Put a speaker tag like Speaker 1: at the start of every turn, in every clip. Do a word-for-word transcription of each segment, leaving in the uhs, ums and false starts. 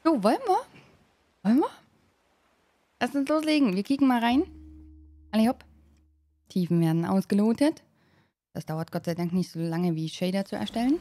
Speaker 1: So, wollen wir? Wollen wir? Lass uns loslegen. Wir kicken mal rein. Alle hopp. Tiefen werden ausgelotet. Das dauert Gott sei Dank nicht so lange wie Shader zu erstellen.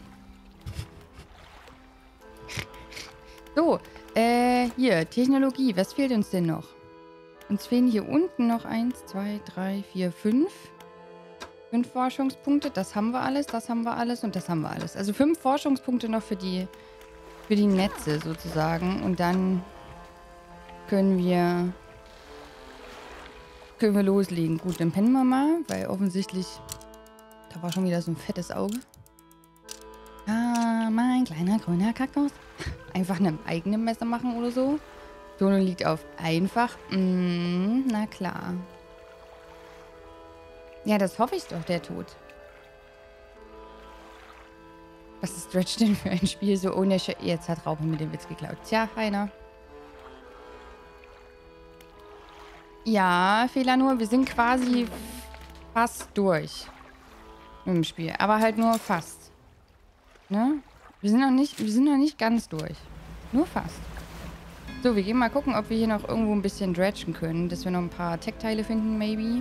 Speaker 1: So, äh, hier, Technologie. Was fehlt uns denn noch? Uns fehlen hier unten noch eins, zwei, drei, vier, fünf. Fünf Forschungspunkte. Das haben wir alles, das haben wir alles und das haben wir alles. Also fünf Forschungspunkte noch für die, für die Netze sozusagen. Und dann können wir, können wir loslegen. Gut, dann pennen wir mal, weil offensichtlich, da war schon wieder so ein fettes Auge. Ah, mein kleiner grüner Kaktus. Einfach eine eigene Messe machen oder so. Tono liegt auf einfach. Mm, na klar. Ja, das hoffe ich doch, der Tod. Was ist Stretch denn für ein Spiel so ohne Sch Jetzt hat Raupe mir den Witz geklaut. Tja, Heiner. Ja, Fehler nur. Wir sind quasi fast durch mit dem Spiel. Aber halt nur fast. Ne? Wir sind noch nicht, wir sind noch nicht ganz durch. Nur fast. So, wir gehen mal gucken, ob wir hier noch irgendwo ein bisschen dredgen können. Dass wir noch ein paar Tech-Teile finden, maybe.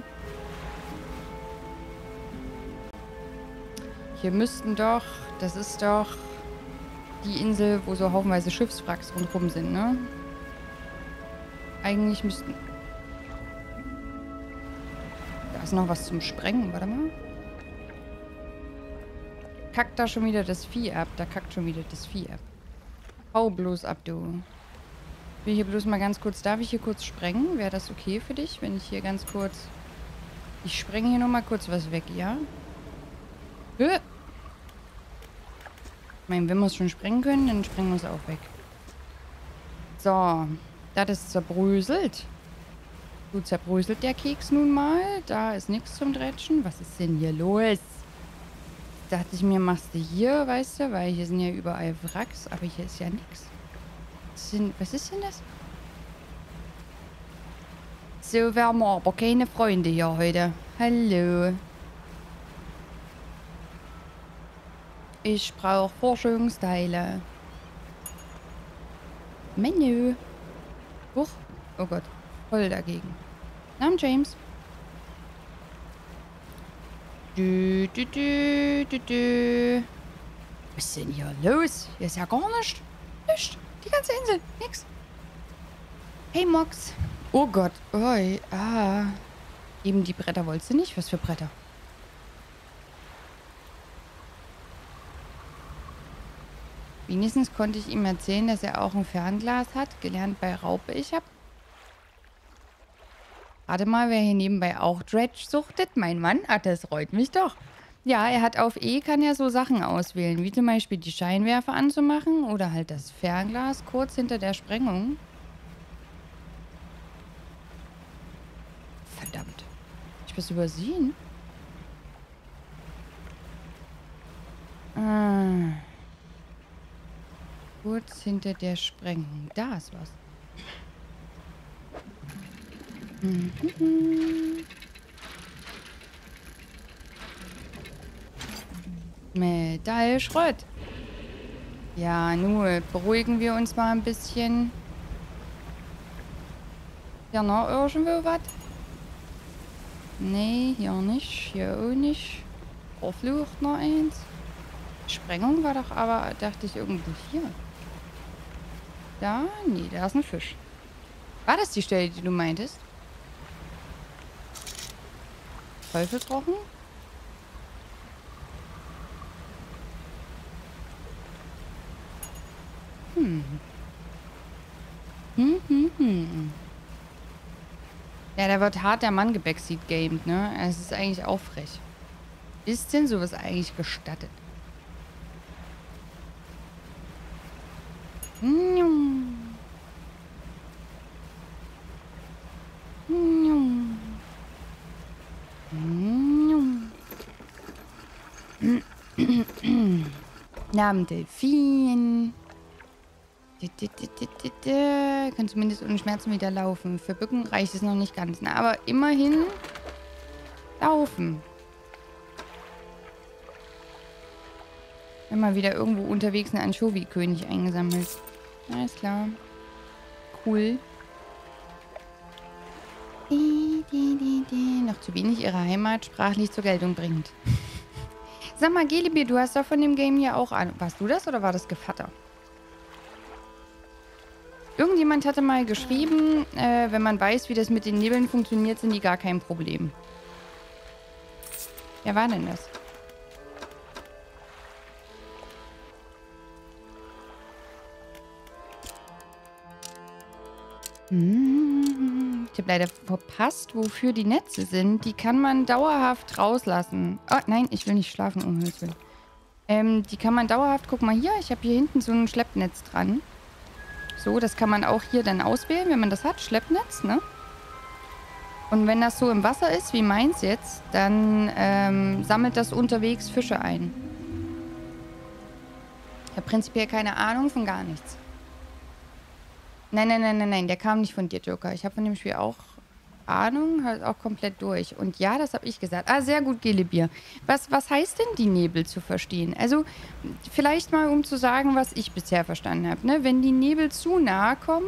Speaker 1: Hier müssten doch... Das ist doch die Insel, wo so haufenweise Schiffswracks rundherum sind, ne? Eigentlich müssten... Da ist noch was zum Sprengen. Warte mal. Kackt da schon wieder das Vieh ab. Da kackt schon wieder das Vieh ab. Hau bloß ab, du. Ich will hier bloß mal ganz kurz... Darf ich hier kurz sprengen? Wäre das okay für dich, wenn ich hier ganz kurz... Ich sprenge hier noch mal kurz was weg, ja? Höh! Ich meine, wenn wir es schon sprengen können, dann sprengen wir es auch weg. So. Das ist zerbröselt. So zerbröselt der Keks nun mal. Da ist nichts zum Dretschen. Was ist denn hier los? Dachte ich mir, machst du hier, weißt du? Weil hier sind ja überall Wracks. Aber hier ist ja nichts. Was ist denn das? So, wir haben aber keine Freunde hier heute. Hallo. Ich brauche Forschungsteile. Menü. Huch. Oh Gott. Voll dagegen. Namen James. Du, du, du, du, du. Was ist denn hier los? Hier ist ja gar nichts. Nichts. Die ganze Insel. Nix. Hey, Mox. Oh Gott. Oi. Ah. Eben die Bretter wolltest du nicht? Was für Bretter? Wenigstens konnte ich ihm erzählen, dass er auch ein Fernglas hat. Gelernt bei Raupe. Ich hab... Warte mal, wer hier nebenbei auch Dredge suchtet? Mein Mann? Ach, das freut mich doch. Ja, er hat auf E, kann er so Sachen auswählen. Wie zum Beispiel die Scheinwerfer anzumachen. Oder halt das Fernglas kurz hinter der Sprengung. Verdammt. Hab ich was übersehen? Ah... Kurz hinter der Sprengung. Da ist was. Mhm. Metallschrott. Ja, nur beruhigen wir uns mal ein bisschen. Ja, noch irgendwo was? Nee, hier nicht. Hier auch nicht. Verflucht noch eins. Sprengung war doch aber, dachte ich, irgendwo hier. Da? Nee, da ist ein Fisch. War das die Stelle, die du meintest? Teufelsrochen? Hm. Hm, hm, hm. Ja, da wird hart der Mann gebackseat gamed, ne? Es ist eigentlich auch frech. Ist denn sowas eigentlich gestattet? Namen Delfin. Kann zumindest ohne Schmerzen wieder laufen. Für Bücken reicht es noch nicht ganz. Na, aber immerhin laufen. Immer wieder irgendwo unterwegs einen Anchovy-König eingesammelt. Alles klar. cool. Die, die, die, die. Noch zu wenig ihre Heimat sprachlich zur Geltung bringt. Sag mal, Gelibir, du hast doch von dem Game ja auch an. Warst du das oder war das Gevatter? Irgendjemand hatte mal geschrieben, äh, wenn man weiß, wie das mit den Nebeln funktioniert, sind die gar kein Problem. Wer war denn das? Hm, ich habe leider verpasst, wofür die Netze sind. Die kann man dauerhaft rauslassen. Oh, nein, ich will nicht schlafen, um Himmels Willen. Ähm, die kann man dauerhaft... Guck mal hier, ich habe hier hinten so ein Schleppnetz dran. So, das kann man auch hier dann auswählen, wenn man das hat. Schleppnetz, ne? Und wenn das so im Wasser ist, wie meins jetzt, dann ähm, sammelt das unterwegs Fische ein. Ich habe prinzipiell keine Ahnung von gar nichts. Nein, nein, nein, nein, nein, der kam nicht von dir, Joker. Ich habe von dem Spiel auch Ahnung, halt auch komplett durch. Und ja, das habe ich gesagt. Ah, sehr gut, Gelibir. Was, was heißt denn die Nebel zu verstehen? Also, vielleicht mal, um zu sagen, was ich bisher verstanden habe. Ne? Wenn die Nebel zu nahe kommen,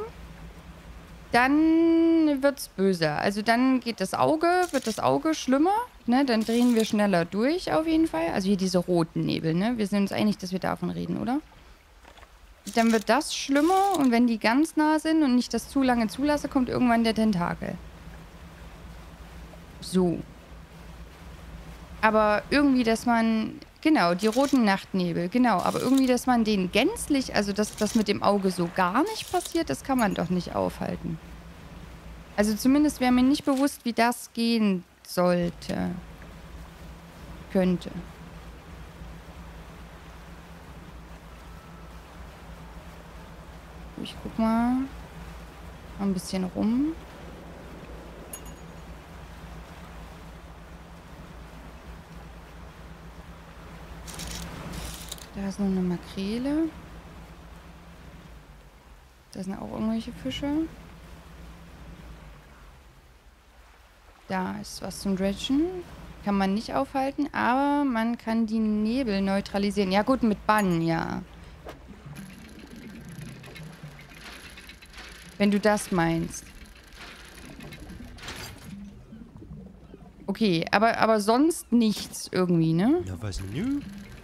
Speaker 1: dann wird's böse. Also dann geht das Auge, wird das Auge schlimmer. Ne? Dann drehen wir schneller durch, auf jeden Fall. Also hier diese roten Nebel, ne? Wir sind uns einig, dass wir davon reden, oder? Dann wird das schlimmer und wenn die ganz nah sind und nicht das zu lange zulasse, kommt irgendwann der Tentakel. So. Aber irgendwie, dass man... Genau, die roten Nachtnebel, genau. Aber irgendwie, dass man den gänzlich... Also, dass das mit dem Auge so gar nicht passiert, das kann man doch nicht aufhalten. Also zumindest wäre mir nicht bewusst, wie das gehen sollte. Könnte. Ich guck mal. Mal ein bisschen rum. Da ist noch eine Makrele. Da sind auch irgendwelche Fische. Da ist was zum Dredgen. Kann man nicht aufhalten, aber man kann die Nebel neutralisieren. Ja gut, mit Bann, ja. Wenn du das meinst. Okay, aber, aber sonst nichts irgendwie, ne?
Speaker 2: Ja, was nö?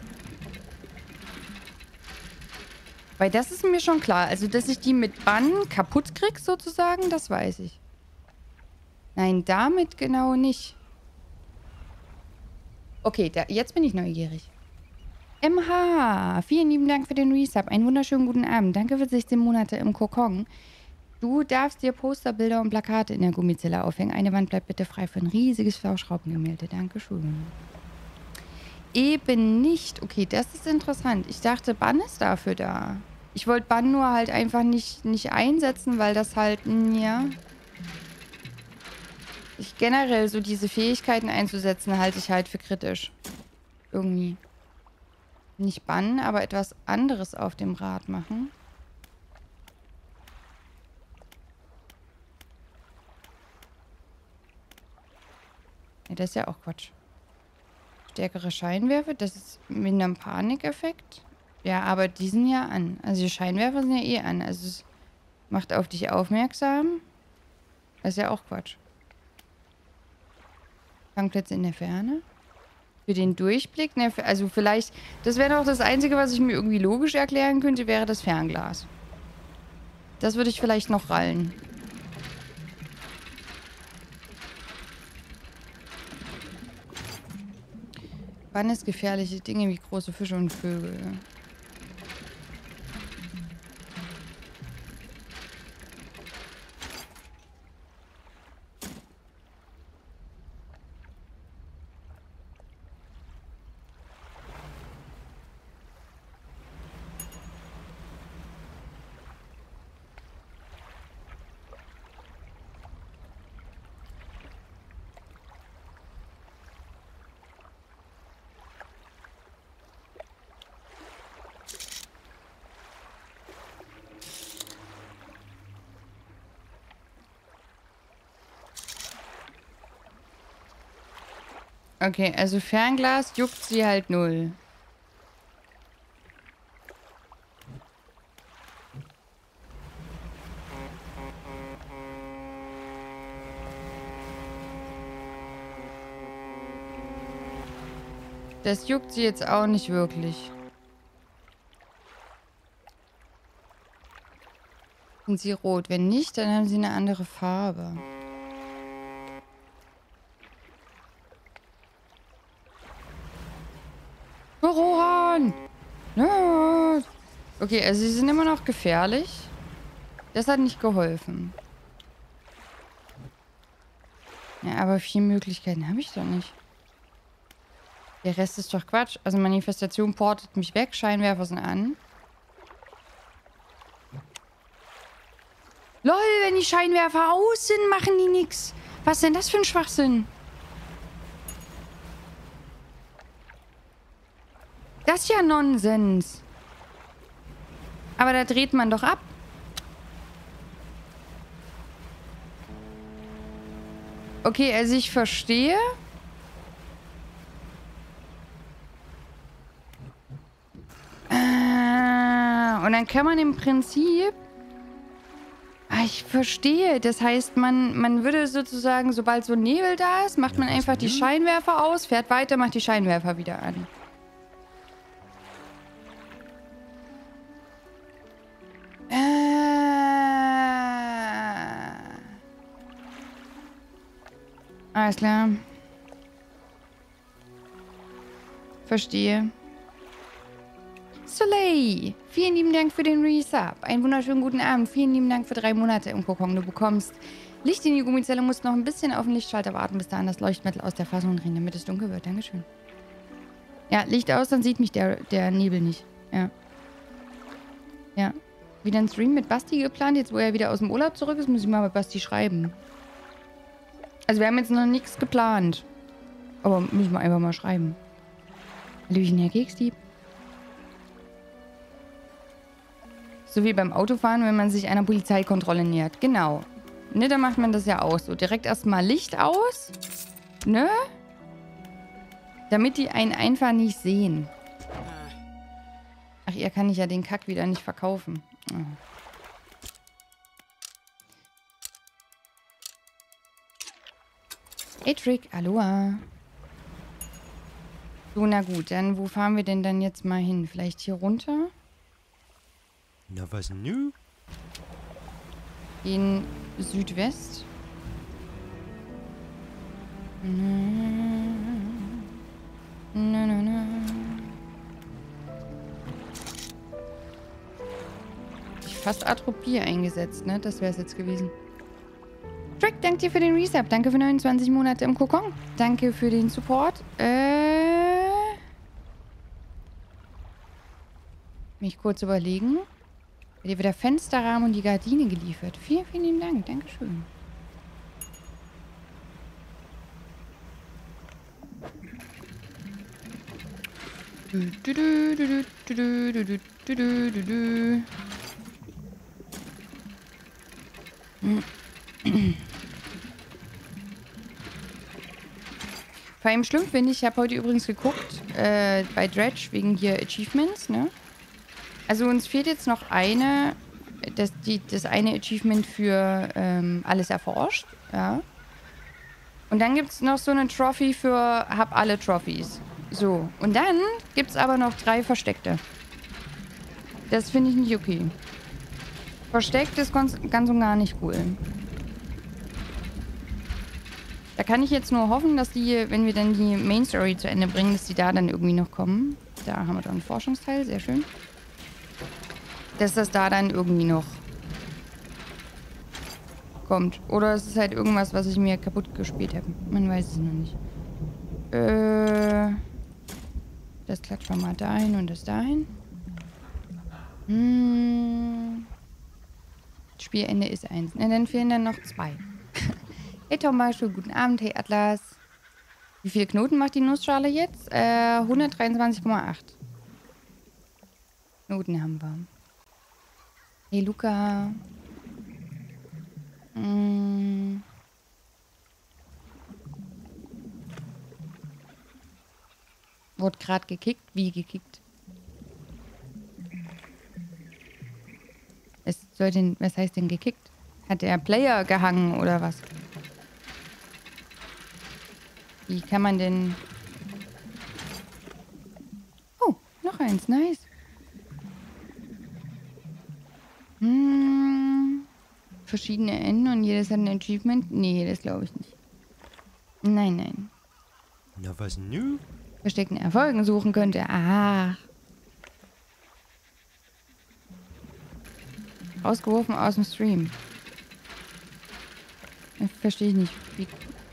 Speaker 1: Weil das ist mir schon klar. Also, dass ich die mit Bann kaputt krieg, sozusagen, das weiß ich. Nein, damit genau nicht. Okay, da, jetzt bin ich neugierig. M H, vielen lieben Dank für den Resub. Einen wunderschönen guten Abend. Danke für sechzehn Monate im Kokon. Du darfst dir Poster, Bilder und Plakate in der Gummizelle aufhängen. Eine Wand bleibt bitte frei für ein riesiges V-Schraubengemälde. Dankeschön. Eben nicht. Okay, das ist interessant. Ich dachte, Bann ist dafür da. Ich wollte Bann nur halt einfach nicht, nicht einsetzen, weil das halt, ja... Ich generell so diese Fähigkeiten einzusetzen, halte ich halt für kritisch. Irgendwie. Nicht bannen, aber etwas anderes auf dem Rad machen. Ja, das ist ja auch Quatsch. Stärkere Scheinwerfer, das ist mit einem Panikeffekt. Ja, aber die sind ja an. Also die Scheinwerfer sind ja eh an. Also es macht auf dich aufmerksam. Das ist ja auch Quatsch. Fangplätze in der Ferne. Für den Durchblick, ne, also vielleicht, das wäre doch das Einzige, was ich mir irgendwie logisch erklären könnte, wäre das Fernglas. Das würde ich vielleicht noch rallen. Wann ist gefährliche Dinge wie große Fische und Vögel? Okay, also Fernglas juckt sie halt null. Das juckt sie jetzt auch nicht wirklich. Sind sie rot? Wenn nicht, dann haben sie eine andere Farbe. Oh, Rohan! Ja. Okay, also sie sind immer noch gefährlich. Das hat nicht geholfen. Ja, aber vier Möglichkeiten habe ich doch nicht. Der Rest ist doch Quatsch. Also Manifestation portet mich weg, Scheinwerfer sind an. Lol, wenn die Scheinwerfer aus sind, machen die nix. Was ist denn das für ein Schwachsinn? Das ist ja Nonsens. Aber da dreht man doch ab. Okay, also ich verstehe. Ah, und dann kann man im Prinzip... Ah, ich verstehe. Das heißt, man, man würde sozusagen, sobald so Nebel da ist, macht man einfach die Scheinwerfer aus, fährt weiter, macht die Scheinwerfer wieder an. Ah. Alles klar. Verstehe. Soleil, vielen lieben Dank für den Resub. Einen wunderschönen guten Abend. Vielen lieben Dank für drei Monate im Kokon. Du bekommst Licht in die Gummizelle, musst noch ein bisschen auf den Lichtschalter warten, bis dahin das Leuchtmittel aus der Fassung drin, damit es dunkel wird. Dankeschön. Ja, Licht aus, dann sieht mich der, der Nebel nicht. Ja. Ja. Wieder ein Stream mit Basti geplant. Jetzt, wo er wieder aus dem Urlaub zurück ist, muss ich mal mit Basti schreiben. Also wir haben jetzt noch nichts geplant. Aber müssen wir einfach mal schreiben. Hallöchen, Herr Keksdieb. So wie beim Autofahren, wenn man sich einer Polizeikontrolle nähert. Genau. Ne, da macht man das ja auch so. Direkt erstmal Licht aus. Ne? Damit die einen einfach nicht sehen. Ach, ihr kann ich ja den Kack wieder nicht verkaufen. Oh. Hey Trick, aloha. So, na gut, dann wo fahren wir denn dann jetzt mal hin? Vielleicht hier runter?
Speaker 2: Na, was nü?
Speaker 1: In Südwest. Na, na, na, na. Ich fast Atropie eingesetzt, ne? Das wäre es jetzt gewesen. Trick, danke dir für den Resub. Danke für neunundzwanzig Monate im Kokon. Danke für den Support. Äh... Mich kurz überlegen. Dir wird der Fensterrahmen und die Gardine geliefert. Vielen, vielen lieben Dank. Dankeschön. Du, du, du, du, du, du, du, du, du, du, du. Vor allem schlimm finde ich, ich habe heute übrigens geguckt, äh, bei Dredge, wegen hier Achievements, ne? Also uns fehlt jetzt noch eine, das, die, das eine Achievement für ähm, alles erforscht, ja. Und dann gibt es noch so eine Trophy für hab alle Trophies. So, und dann gibt es aber noch drei versteckte. Das finde ich nicht okay. Versteckt ist ganz, ganz und gar nicht cool. Da kann ich jetzt nur hoffen, dass die, wenn wir dann die Main Story zu Ende bringen, dass die da dann irgendwie noch kommen. Da haben wir dann einen Forschungsteil, sehr schön. Dass das da dann irgendwie noch kommt. Oder es ist halt irgendwas, was ich mir kaputt gespielt habe. Man weiß es noch nicht. Äh, das klatschen wir mal dahin und das dahin. Hm. Spielende ist eins. Na, dann fehlen dann noch zwei. Hey Thomas, schönen guten Abend. Hey Atlas. Wie viele Knoten macht die Nussschale jetzt? Äh, hundertdreiundzwanzig Komma acht. Knoten haben wir. Hey Luca. Hm. Wurde gerade gekickt? Wie gekickt? Es soll denn, was heißt denn gekickt? Hat der Player gehangen oder was? Wie kann man denn... eins. Nice. Hm. Verschiedene Enden und jedes hat ein Achievement? Nee, das glaube ich nicht. Nein, nein.
Speaker 2: Na, was nu?
Speaker 1: Versteckten Erfolgen suchen könnte. Ah. Rausgeworfen aus dem Stream. Verstehe ich nicht. Wie...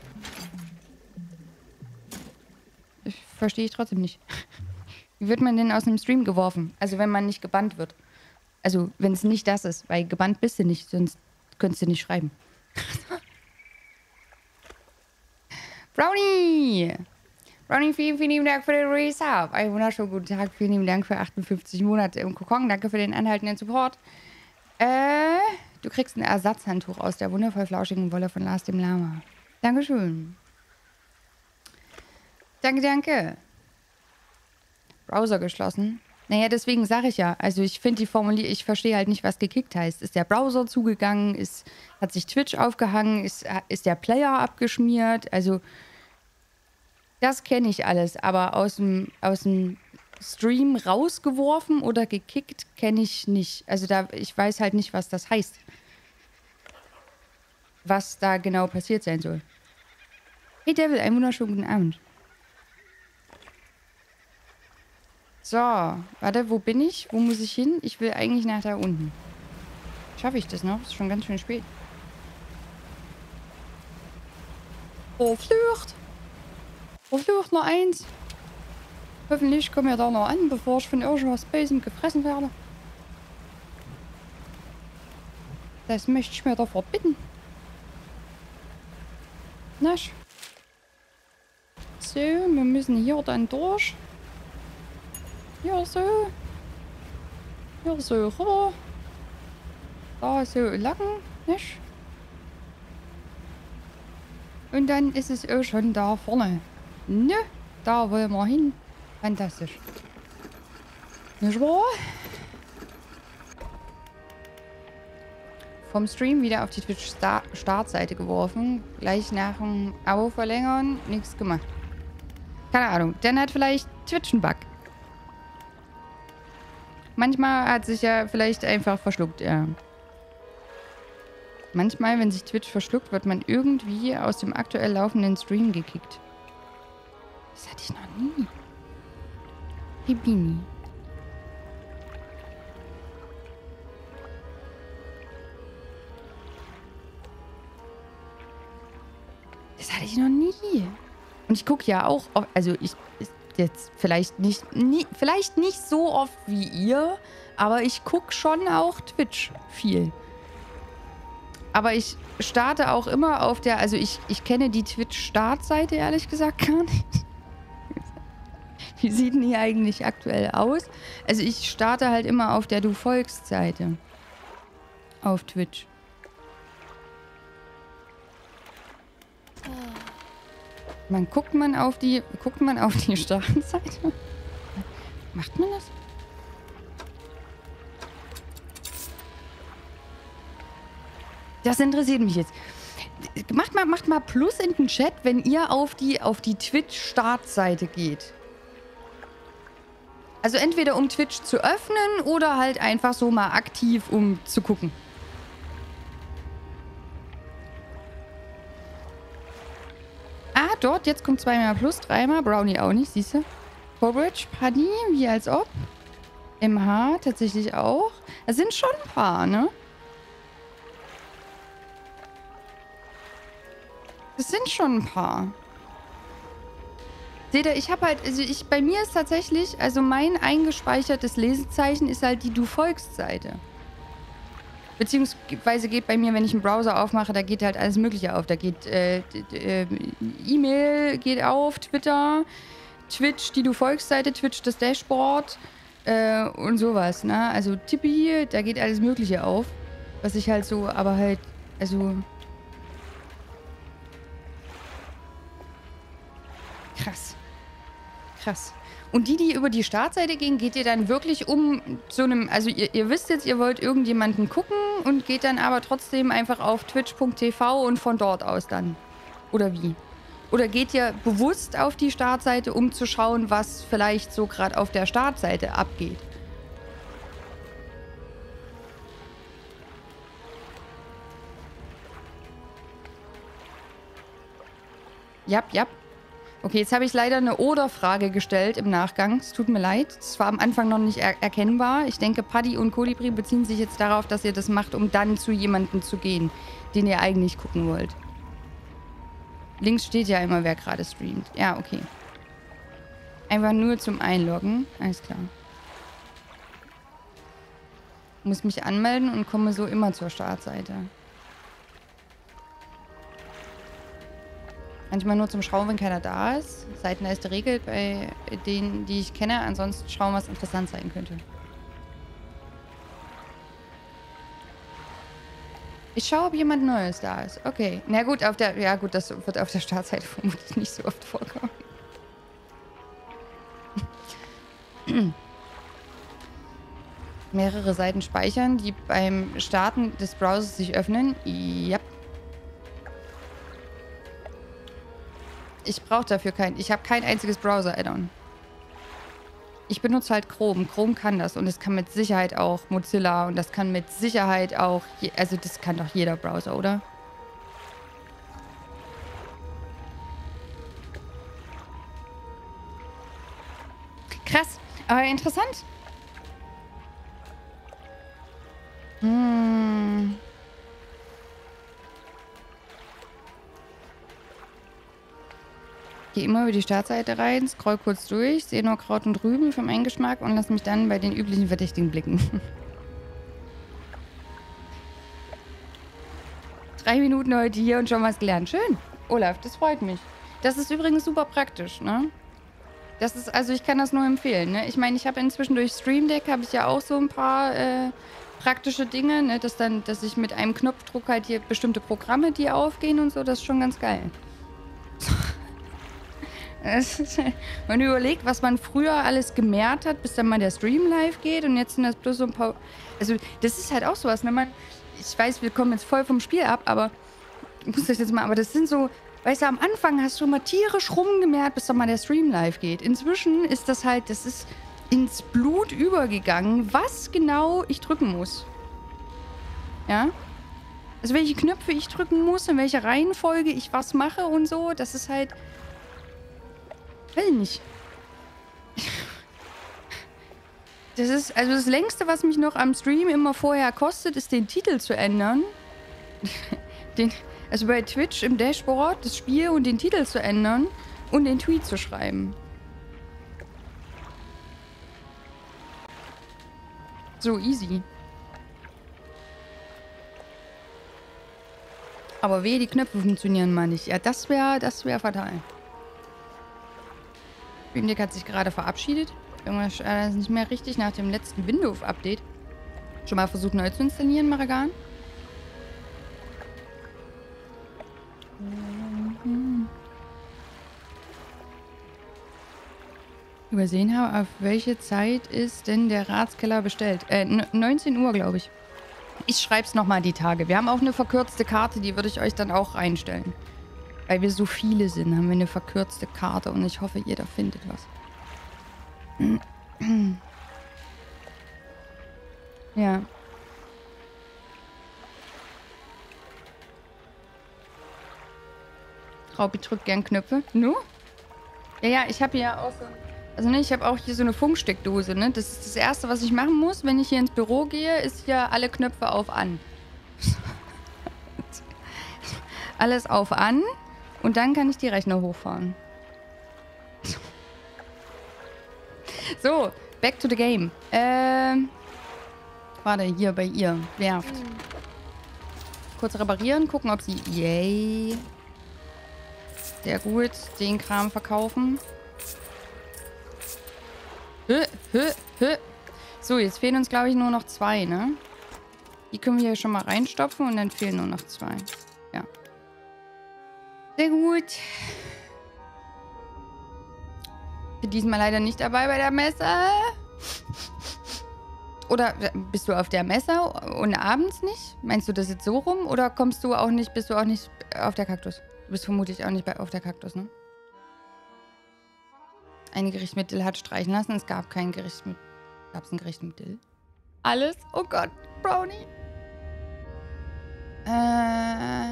Speaker 1: Ich verstehe ich trotzdem nicht. Wie wird man denn aus einem Stream geworfen? Also wenn man nicht gebannt wird. Also wenn es nicht das ist, weil gebannt bist du nicht, sonst könntest du nicht schreiben. Brownie! Brownie, vielen, vielen lieben Dank für den Resub. Einen wunderschönen guten Tag. Vielen lieben Dank für achtundfünfzig Monate im Kokon. Danke für den anhaltenden Support. Äh, du kriegst ein Ersatzhandtuch aus der wundervoll flauschigen Wolle von Lars dem Lama. Dankeschön. Danke, danke. Browser geschlossen. Naja, deswegen sage ich ja. Also ich finde die Formulierung, ich verstehe halt nicht, was gekickt heißt. Ist der Browser zugegangen? Ist, hat sich Twitch aufgehangen? Ist, ist der Player abgeschmiert? Also das kenne ich alles. Aber aus dem, aus dem Stream rausgeworfen oder gekickt kenne ich nicht. Also da, ich weiß halt nicht, was das heißt. Was da genau passiert sein soll. Hey Devil, einen wunderschönen guten Abend. So, warte, wo bin ich? Wo muss ich hin? Ich will eigentlich nach da unten. Schaffe ich das noch? Ist schon ganz schön spät. Oh, Flucht! Oh, Flucht noch eins. Hoffentlich komme ich da noch an, bevor ich von irgendwas Bösem gefressen werde. Das möchte ich mir doch verbitten. Na? So, wir müssen hier dann durch. Hier so. Hier so rüber. Da so lang, nicht? Und dann ist es auch schon da vorne. Ne? Da wollen wir hin. Fantastisch. Nicht wahr? Vom Stream wieder auf die Twitch-Startseite geworfen. Gleich nach dem Abo verlängern. Nichts gemacht. Keine Ahnung. Dann hat vielleicht Twitch einen Bug. Manchmal hat sich ja vielleicht einfach verschluckt, ja. Manchmal, wenn sich Twitch verschluckt, wird man irgendwie aus dem aktuell laufenden Stream gekickt. Das hatte ich noch nie. Hey, Bini. Das hatte ich noch nie. Und ich gucke ja auch, auf, also ich jetzt vielleicht nicht, nie, vielleicht nicht so oft wie ihr, aber ich gucke schon auch Twitch viel. Aber ich starte auch immer auf der, also ich, ich kenne die Twitch-Startseite ehrlich gesagt gar nicht. Wie sieht denn die eigentlich aktuell aus? Also ich starte halt immer auf der Du folgst Seite. Auf Twitch. Man guckt man auf die, guckt man auf die Startseite? Macht man das? Das interessiert mich jetzt. Macht mal, macht mal Plus in den Chat, wenn ihr auf die, auf die Twitch-Startseite geht. Also entweder um Twitch zu öffnen oder halt einfach so mal aktiv, um zu gucken. Ah, dort, jetzt kommt zweimal Plus, dreimal. Brownie auch nicht, siehst du? Coverage, Paddy, wie als ob. M H tatsächlich auch. Es sind schon ein paar, ne? Es sind schon ein paar. Seht ihr, ich habe halt, also ich, bei mir ist tatsächlich, also mein eingespeichertes Lesezeichen ist halt die Du folgst Seite. Beziehungsweise geht bei mir, wenn ich einen Browser aufmache, da geht halt alles Mögliche auf. Da geht äh, äh, E-Mail geht auf, Twitter, Twitch, die Du folgst Seite, Twitch, das Dashboard äh, und sowas, ne? Also Tippi, da geht alles Mögliche auf. Was ich halt so, aber halt, also... Krass. Krass. Und die, die über die Startseite gehen, geht ihr dann wirklich um so einem... Also ihr, ihr wisst jetzt, ihr wollt irgendjemanden gucken und geht dann aber trotzdem einfach auf twitch punkt t v und von dort aus dann. Oder wie? Oder geht ihr bewusst auf die Startseite, um zu schauen, was vielleicht so gerade auf der Startseite abgeht? Jap, jap. Okay, jetzt habe ich leider eine Oder-Frage gestellt im Nachgang. Es tut mir leid. Es war am Anfang noch nicht er erkennbar. Ich denke, Paddy und Kolibri beziehen sich jetzt darauf, dass ihr das macht, um dann zu jemandem zu gehen, den ihr eigentlich gucken wollt. Links steht ja immer, wer gerade streamt. Ja, okay. Einfach nur zum Einloggen. Alles klar. Muss mich anmelden und komme so immer zur Startseite. Manchmal nur zum Schauen, wenn keiner da ist. Seitenleiste regelt bei denen, die ich kenne. Ansonsten schauen, was interessant sein könnte. Ich schaue, ob jemand Neues da ist. Okay. Na gut, auf der, ja gut, das wird auf der Startseite vermutlich nicht so oft vorkommen. Mehrere Seiten speichern, die beim Starten des Browsers sich öffnen. Ja. Ich brauche dafür kein... Ich habe kein einziges Browser-Add-on. Ich benutze halt Chrome. Chrome kann das und es kann mit Sicherheit auch Mozilla und das kann mit Sicherheit auch... Je, also das kann doch jeder Browser, oder? Krass, aber interessant. Hm... Gehe immer über die Startseite rein, scroll kurz durch, sehe nur Kraut und Rüben für meinen Geschmack und lass mich dann bei den üblichen Verdächtigen blicken. Drei Minuten heute hier und schon was gelernt. Schön. Olaf, das freut mich. Das ist übrigens super praktisch, ne? Das ist, also ich kann das nur empfehlen, ne? Ich meine, ich habe inzwischen durch Stream Deck habe ich ja auch so ein paar äh, praktische Dinge, ne? Dass dann, dass ich mit einem Knopfdruck halt hier bestimmte Programme, die aufgehen und so, das ist schon ganz geil. Man überlegt, was man früher alles gemehrt hat, bis dann mal der Stream live geht und jetzt sind das bloß so ein paar... Also das ist halt auch sowas, ne? Man, ich weiß, wir kommen jetzt voll vom Spiel ab, aber ich muss das jetzt mal... Aber das sind so... Weißt du, am Anfang hast du mal tierisch rumgemehrt, bis dann mal der Stream live geht. Inzwischen ist das halt... Das ist ins Blut übergegangen, was genau ich drücken muss. Ja? Also welche Knöpfe ich drücken muss, in welcher Reihenfolge ich was mache und so, das ist halt... Weiß ich nicht. Das ist, also das Längste, was mich noch am Stream immer vorher kostet, ist den Titel zu ändern. Den, also bei Twitch im Dashboard das Spiel und den Titel zu ändern und den Tweet zu schreiben. So easy. Aber wehe, die Knöpfe funktionieren mal nicht. Ja, das wäre das wär fatal. Stream Deck hat sich gerade verabschiedet. Irgendwas äh, ist nicht mehr richtig nach dem letzten Windows-Update. Schon mal versucht neu zu installieren, Maragan? Mhm. Übersehen habe, auf welche Zeit ist denn der Ratskeller bestellt? Äh, neunzehn Uhr, glaube ich. Ich schreibe es nochmal die Tage. Wir haben auch eine verkürzte Karte, die würde ich euch dann auch reinstellen. Weil wir so viele sind, haben wir eine verkürzte Karte und ich hoffe, jeder findet was. Ja. Raupi drückt gern Knöpfe. Nu? Ja, ja, ich habe hier auch so... Also ne, ich habe auch hier so eine Funksteckdose, ne? Das ist das Erste, was ich machen muss, wenn ich hier ins Büro gehe, ist hier alle Knöpfe auf an. Alles auf an. Und dann kann ich die Rechner hochfahren. So, back to the game. Ähm, warte, hier bei ihr. Werft. Kurz reparieren, gucken, ob sie... Yay. Sehr gut. Den Kram verkaufen. Hö, hö, hö. So, jetzt fehlen uns, glaube ich, nur noch zwei, ne? Die können wir hier schon mal reinstopfen und dann fehlen nur noch zwei. Ja. Sehr gut. Bin diesmal leider nicht dabei bei der Messe. Oder bist du auf der Messe und abends nicht? Meinst du das jetzt so rum? Oder kommst du auch nicht, bist du auch nicht auf der Kaktus? Du bist vermutlich auch nicht bei auf der Kaktus, ne? Ein Gericht mit Dill hat streichen lassen. Es gab kein Gericht mit... Gab es ein Gericht mit Dill? Alles? Oh Gott, Brownie. Äh...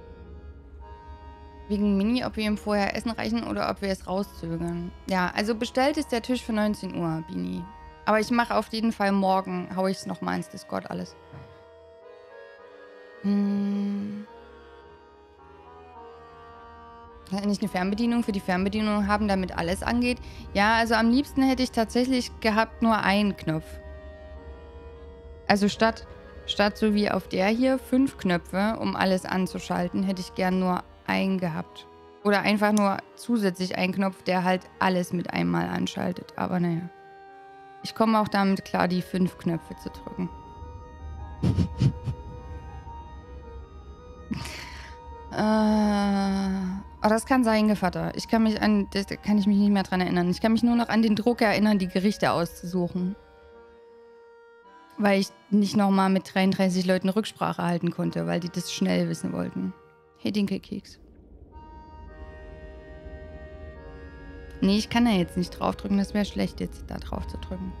Speaker 1: Wegen Mini, ob wir ihm vorher Essen reichen oder ob wir es rauszögern. Ja, also bestellt ist der Tisch für neunzehn Uhr, Bini. Aber ich mache auf jeden Fall morgen, hau ich es nochmal ins Discord alles. Hm... Nicht eine Fernbedienung für die Fernbedienung haben, damit alles angeht. Ja, also am liebsten hätte ich tatsächlich gehabt nur einen Knopf. Also statt, statt so wie auf der hier fünf Knöpfe, um alles anzuschalten, hätte ich gern nur einen gehabt. Oder einfach nur zusätzlich einen Knopf, der halt alles mit einmal anschaltet. Aber naja. Ich komme auch damit klar, die fünf Knöpfe zu drücken. äh... Oh, das kann sein, Gevatter. Ich kann mich an... Das kann ich mich nicht mehr dran erinnern. Ich kann mich nur noch an den Druck erinnern, die Gerichte auszusuchen. Weil ich nicht nochmal mit dreiunddreißig Leuten Rücksprache halten konnte, weil die das schnell wissen wollten. Hey, Dinkelkeks. Nee, ich kann da jetzt nicht draufdrücken. Das wäre schlecht, jetzt da drauf zu drücken.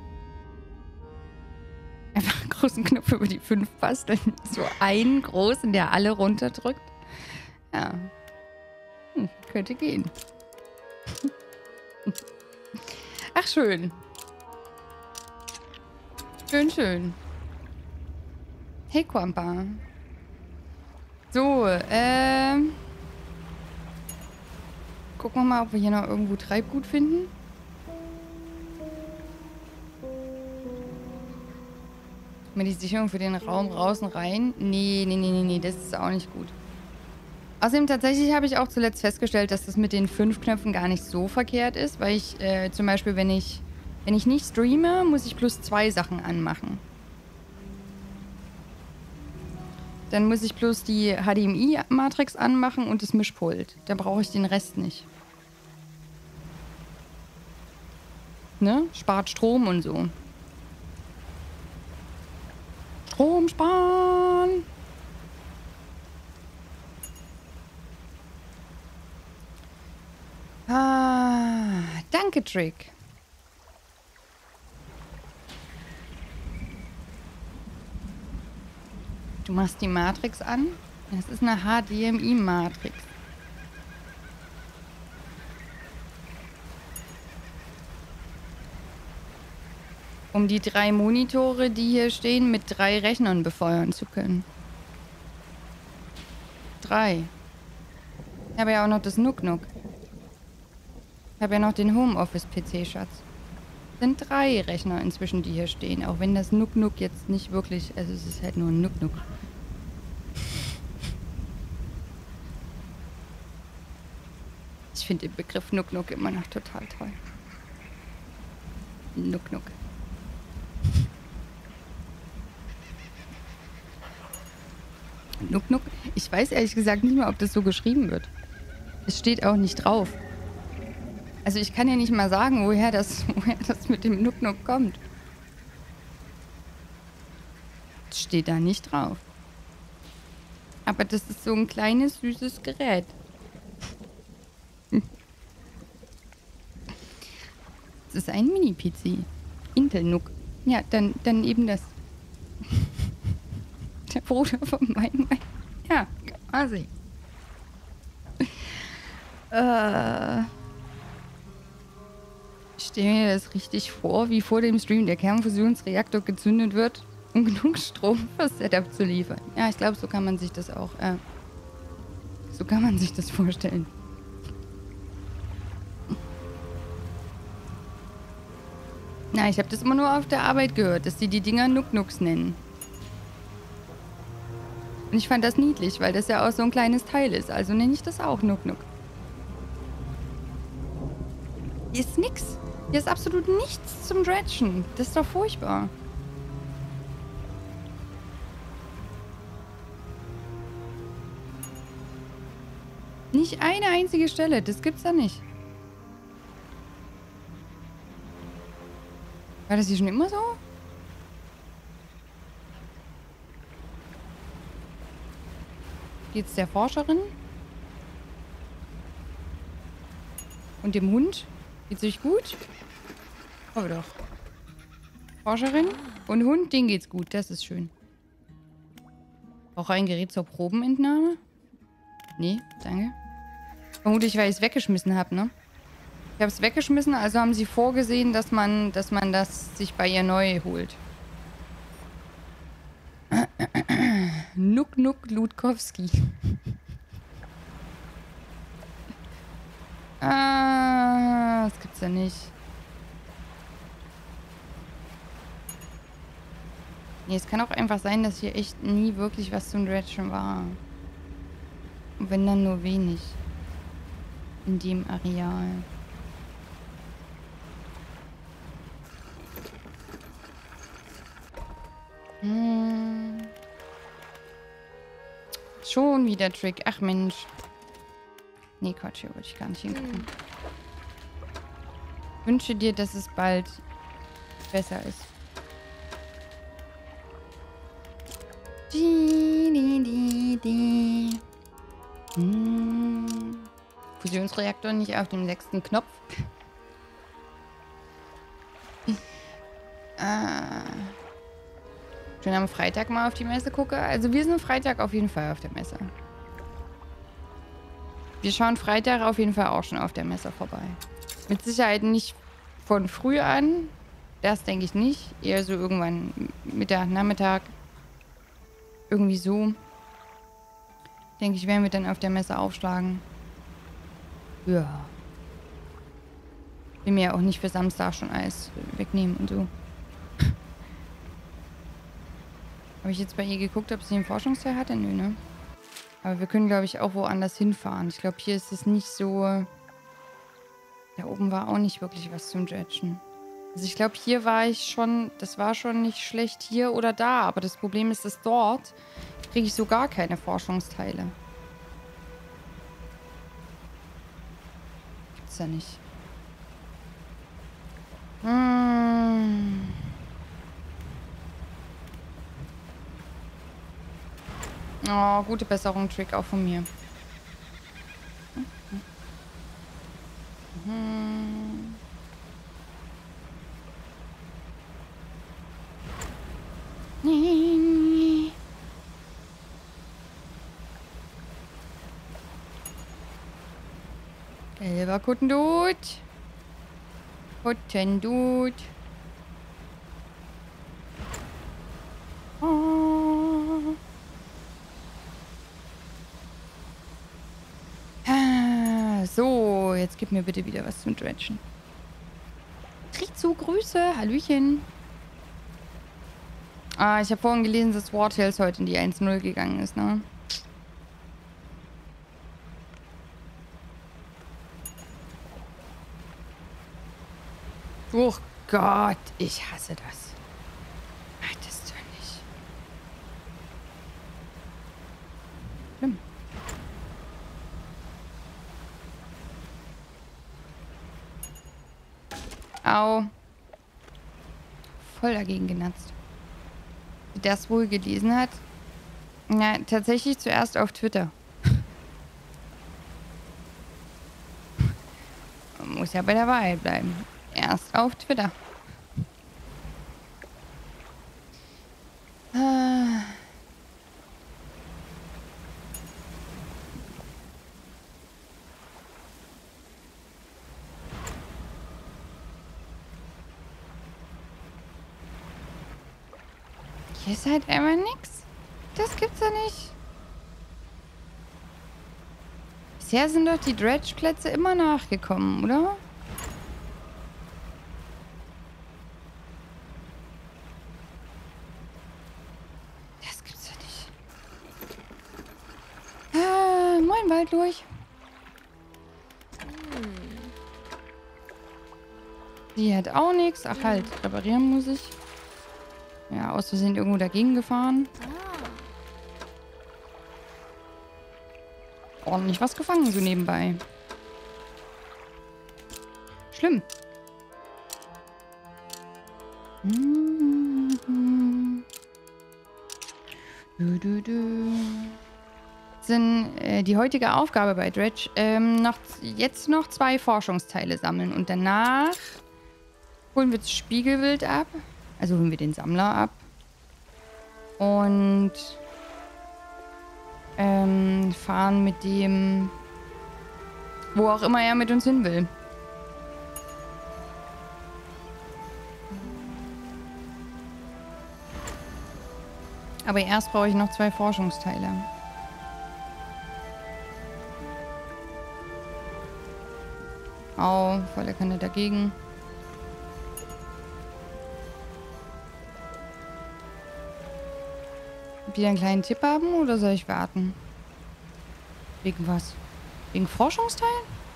Speaker 1: Einfach einen großen Knopf über die fünf basteln. So einen großen, der alle runterdrückt. Ja. Hm, könnte gehen. Ach, schön. Schön, schön. Hey, Quampa. So, ähm... gucken wir mal, ob wir hier noch irgendwo Treibgut finden. Mal die Sicherung für den Raum draußen rein. Nee, nee, nee, nee, nee, das ist auch nicht gut. Außerdem tatsächlich habe ich auch zuletzt festgestellt, dass das mit den fünf Knöpfen gar nicht so verkehrt ist, weil ich äh, zum Beispiel, wenn ich, wenn ich nicht streame, muss ich plus zwei Sachen anmachen. Dann muss ich bloß die H D M I-Matrix anmachen und das Mischpult. Da brauche ich den Rest nicht. Ne? Spart Strom und so. Strom sparen! Ah, danke, Trick. Du machst die Matrix an. Das ist eine H D M I-Matrix. Um die drei Monitore, die hier stehen, mit drei Rechnern befeuern zu können. Drei. Ich habe ja auch noch das Nuck-Nuck. Ich habe ja noch den Homeoffice-P C, Schatz. Es sind drei Rechner inzwischen, die hier stehen. Auch wenn das Nuck-Nuck jetzt nicht wirklich... Also es ist halt nur ein Nuck-Nuck. Ich finde den Begriff Nuck-Nuck immer noch total toll. Nuck-Nuck. Nuck-Nuck? Ich weiß ehrlich gesagt nicht mal, ob das so geschrieben wird. Es steht auch nicht drauf. Also ich kann ja nicht mal sagen, woher das, woher das mit dem Nuck-Nuck kommt. Das steht da nicht drauf. Aber das ist so ein kleines, süßes Gerät. Das ist ein Mini-P C. Intel-Nuck. Ja, dann, dann eben das. Der Bruder von meinem... Ja, quasi. Äh... Ich stelle mir das richtig vor, wie vor dem Stream der Kernfusionsreaktor gezündet wird, um genug Strom fürs Setup zu liefern. Ja, ich glaube, so kann man sich das auch... Äh, so kann man sich das vorstellen. Na, ich habe das immer nur auf der Arbeit gehört, dass die die Dinger Nuck-Nucks nennen. Und ich fand das niedlich, weil das ja auch so ein kleines Teil ist. Also nenne ich das auch Nuck-Nuck. Hier ist nix. Hier ist absolut nichts zum Dredgen. Das ist doch furchtbar. Nicht eine einzige Stelle. Das gibt's da nicht. War das hier schon immer so? Geht's der Forscherin? Und dem Hund? Geht's euch gut? Hoffe doch. Forscherin und Hund, denen geht's gut. Das ist schön. Brauche ein Gerät zur Probenentnahme? Nee, danke. Vermutlich, weil ich es weggeschmissen habe, ne? Ich habe es weggeschmissen, also haben sie vorgesehen, dass man, dass man das sich bei ihr neu holt. Nuck Nuck Ludkowski. Ah, das gibt's ja nicht. Nee, es kann auch einfach sein, dass hier echt nie wirklich was zum Dredgen war. Und wenn dann nur wenig. In dem Areal. Hm. Schon wieder Trick. Ach Mensch. Nee, Quatsch, hier wollte ich gar nicht hingucken. Hm. Wünsche dir, dass es bald besser ist. Die, die, die, die. Hm. Fusionsreaktor nicht auf dem sechsten Knopf. ah. Schon am Freitag mal auf die Messe gucke. Also wir sind Freitag auf jeden Fall auf der Messe. Wir schauen Freitag auf jeden Fall auch schon auf der Messe vorbei. Mit Sicherheit nicht von früh an. Das denke ich nicht. Eher so irgendwann Mittag, Nachmittag. Irgendwie so. Denke ich, werden wir dann auf der Messe aufschlagen. Ja. Will mir ja auch nicht für Samstag schon alles wegnehmen und so. Habe ich jetzt bei ihr geguckt, ob sie einen Forschungsteil hatte? Nö, ne? Aber wir können, glaube ich, auch woanders hinfahren. Ich glaube, hier ist es nicht so... Da oben war auch nicht wirklich was zum Dredgen. Also ich glaube, hier war ich schon... Das war schon nicht schlecht hier oder da. Aber das Problem ist, dass dort kriege ich so gar keine Forschungsteile. Gibt's ja nicht. Hm... Oh, gute Besserung, Trick, auch von mir. Mhm. Nee. Gelber Kuttendut. Kuttendut. Oh. So, jetzt gib mir bitte wieder was zum Dredgen. Trizu, Grüße, Hallöchen. Ah, ich habe vorhin gelesen, dass Wartails heute in die eins null gegangen ist, ne? Oh Gott, ich hasse das. Meintest du nicht? Schlimm. Au. Voll dagegen genatzt. Wie das wohl gelesen hat? Na, tatsächlich zuerst auf Twitter. Man muss ja bei der Wahrheit bleiben. Erst auf Twitter. Ah. Hier ist halt einfach nix. Das gibt's ja nicht. Bisher sind doch die Dredge-Plätze immer nachgekommen, oder? Das gibt's ja nicht. Ah, moin Wald durch. Die hat auch nichts. Ach halt, reparieren muss ich. Ja, aus Versehen irgendwo dagegen gefahren. Ordentlich was gefangen, so nebenbei. Schlimm. Du, du, du. sind äh, die heutige Aufgabe bei Dredge, ähm, noch, jetzt noch zwei Forschungsteile sammeln. Und danach holen wir das Spiegelbild ab. Also holen wir den Sammler ab. Und ähm, fahren mit dem, wo auch immer er mit uns hin will. Aber erst brauche ich noch zwei Forschungsteile. Au, volle Kanne dagegen. Wieder einen kleinen Tipp haben oder soll ich warten? Wegen was? Wegen Forschungsteilen?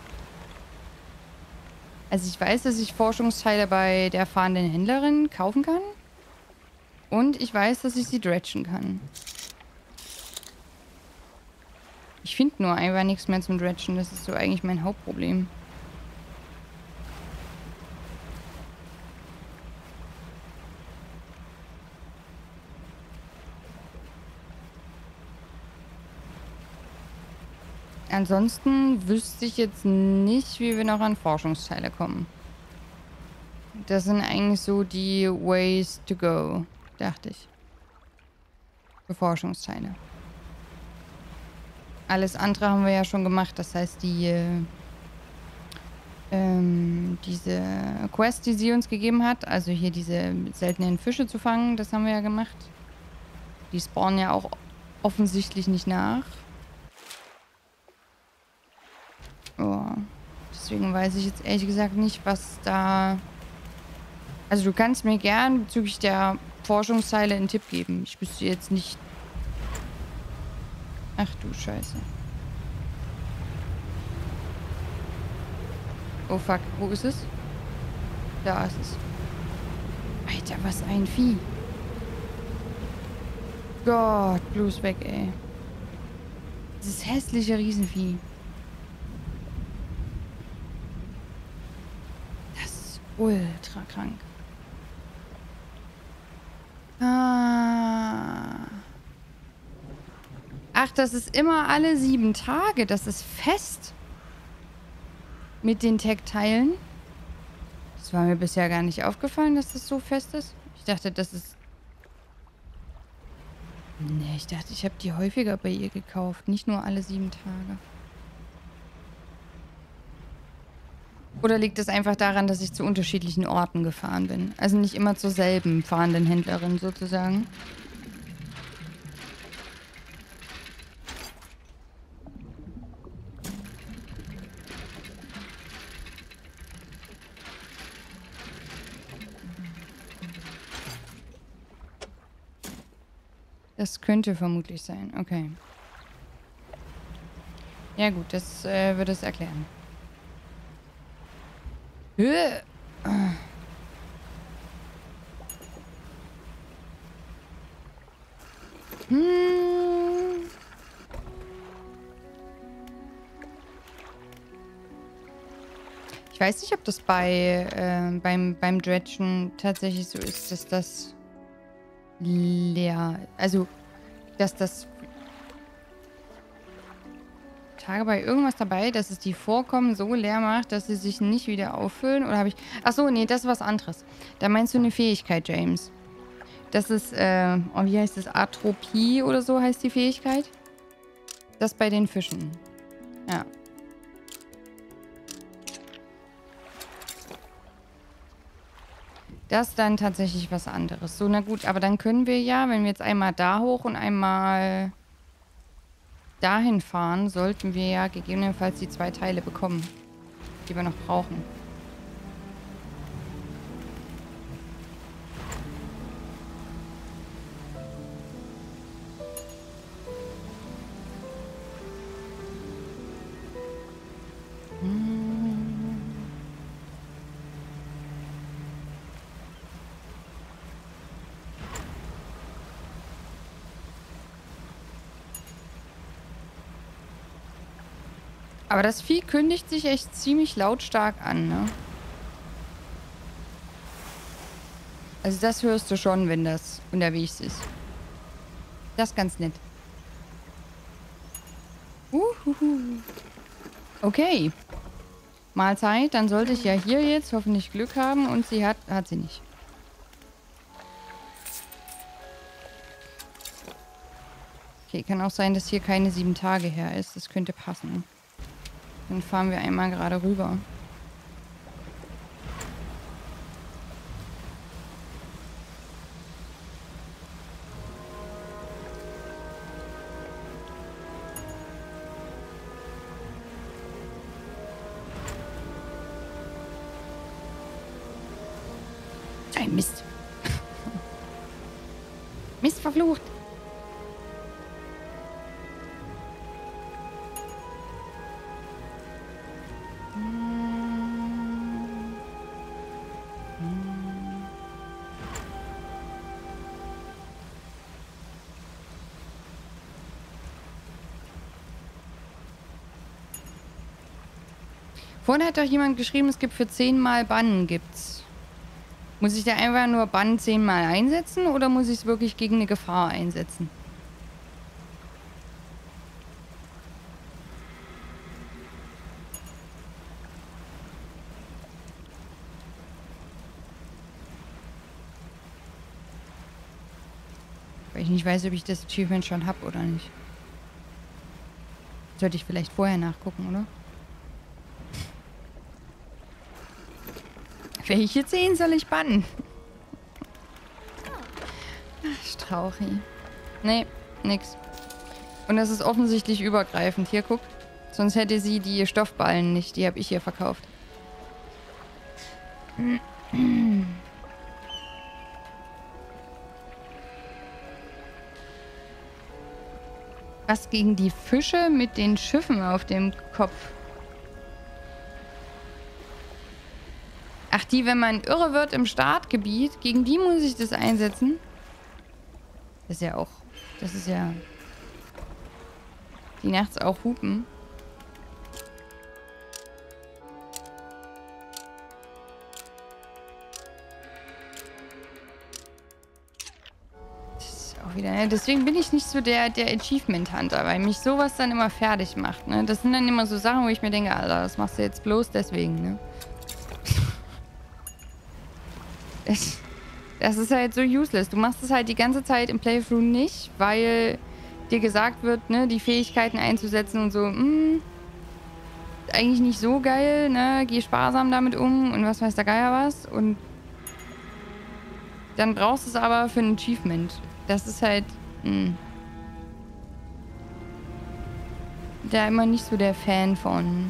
Speaker 1: Also ich weiß, dass ich Forschungsteile bei der fahrenden Händlerin kaufen kann. Und ich weiß, dass ich sie dredgen kann. Ich finde nur einfach nichts mehr zum Dredgen. Das ist so eigentlich mein Hauptproblem. Ansonsten wüsste ich jetzt nicht, wie wir noch an Forschungsteile kommen. Das sind eigentlich so die Ways to go, dachte ich. Für Forschungsteile. Alles andere haben wir ja schon gemacht. Das heißt, die äh, ähm, diese Quest, die sie uns gegeben hat, also hier diese seltenen Fische zu fangen, das haben wir ja gemacht. Die spawnen ja auch offensichtlich nicht nach. Oh, deswegen weiß ich jetzt ehrlich gesagt nicht, was da... Also du kannst mir gern bezüglich der Forschungsteile einen Tipp geben. Ich wüsste jetzt nicht... Ach du Scheiße. Oh fuck, wo ist es? Da ist es. Alter, was ein Vieh. Gott, bloß weg, ey. Dieses hässliche Riesenvieh. Ultra krank. Ah. Ach, das ist immer alle sieben Tage. Das ist fest. Mit den Tech-Teilen. Das war mir bisher gar nicht aufgefallen, dass das so fest ist. Ich dachte, das ist... Nee, ich dachte, ich habe die häufiger bei ihr gekauft. Nicht nur alle sieben Tage. Oder liegt es einfach daran, dass ich zu unterschiedlichen Orten gefahren bin? Also nicht immer zur selben fahrenden Händlerin sozusagen. Das könnte vermutlich sein. Okay. Ja gut, das äh, würde es erklären. Höhe. Hm. Ich weiß nicht, ob das bei äh, beim beim Dredgen tatsächlich so ist, dass das leer, also dass das Tage bei irgendwas dabei, dass es die Vorkommen so leer macht, dass sie sich nicht wieder auffüllen? Oder habe ich... Achso, nee, das ist was anderes. Da meinst du eine Fähigkeit, James. Das ist, äh... Oh, wie heißt das? Atropie oder so heißt die Fähigkeit. Das bei den Fischen. Ja. Das ist dann tatsächlich was anderes. So, na gut, aber dann können wir ja, wenn wir jetzt einmal da hoch und einmal... dahin fahren, sollten wir ja gegebenenfalls die zwei Teile bekommen, die wir noch brauchen. Aber das Vieh kündigt sich echt ziemlich lautstark an, ne? Also das hörst du schon, wenn das unterwegs ist. Das ist ganz nett. Uhuhu. Okay. Mahlzeit, dann sollte ich ja hier jetzt hoffentlich Glück haben und sie hat, hat sie nicht. Okay, kann auch sein, dass hier keine sieben Tage her ist. Das könnte passen. Dann fahren wir einmal gerade rüber. Ein Mist. Mist verflucht. Vorhin hat doch jemand geschrieben, es gibt für zehnmal Bannen gibt's. Muss ich da einfach nur Bann zehnmal einsetzen oder muss ich es wirklich gegen eine Gefahr einsetzen? Weil ich nicht weiß, ob ich das Achievement schon habe oder nicht. Sollte ich vielleicht vorher nachgucken, oder? Welche zehn soll ich bannen? Ach, Strauchi. Nee, nix. Und das ist offensichtlich übergreifend. Hier, guck. Sonst hätte sie die Stoffballen nicht. Die habe ich ihr verkauft. Was gegen die Fische mit den Schiffen auf dem Kopf? Ach, die, wenn man irre wird im Startgebiet, gegen die muss ich das einsetzen? Das ist ja auch... Das ist ja... Die nachts auch hupen. Das ist auch wieder... Ne? Deswegen bin ich nicht so der, der Achievement-Hunter, weil mich sowas dann immer fertig macht. Ne? Das sind dann immer so Sachen, wo ich mir denke, Alter, das machst du jetzt bloß deswegen, ne? Das, das ist halt so useless. Du machst es halt die ganze Zeit im Playthrough nicht, weil dir gesagt wird, ne, die Fähigkeiten einzusetzen und so, mh, eigentlich nicht so geil, ne, geh sparsam damit um und was weiß der Geier was. Und dann brauchst du es aber für ein Achievement. Das ist halt, mh, da immer nicht so der Fan von.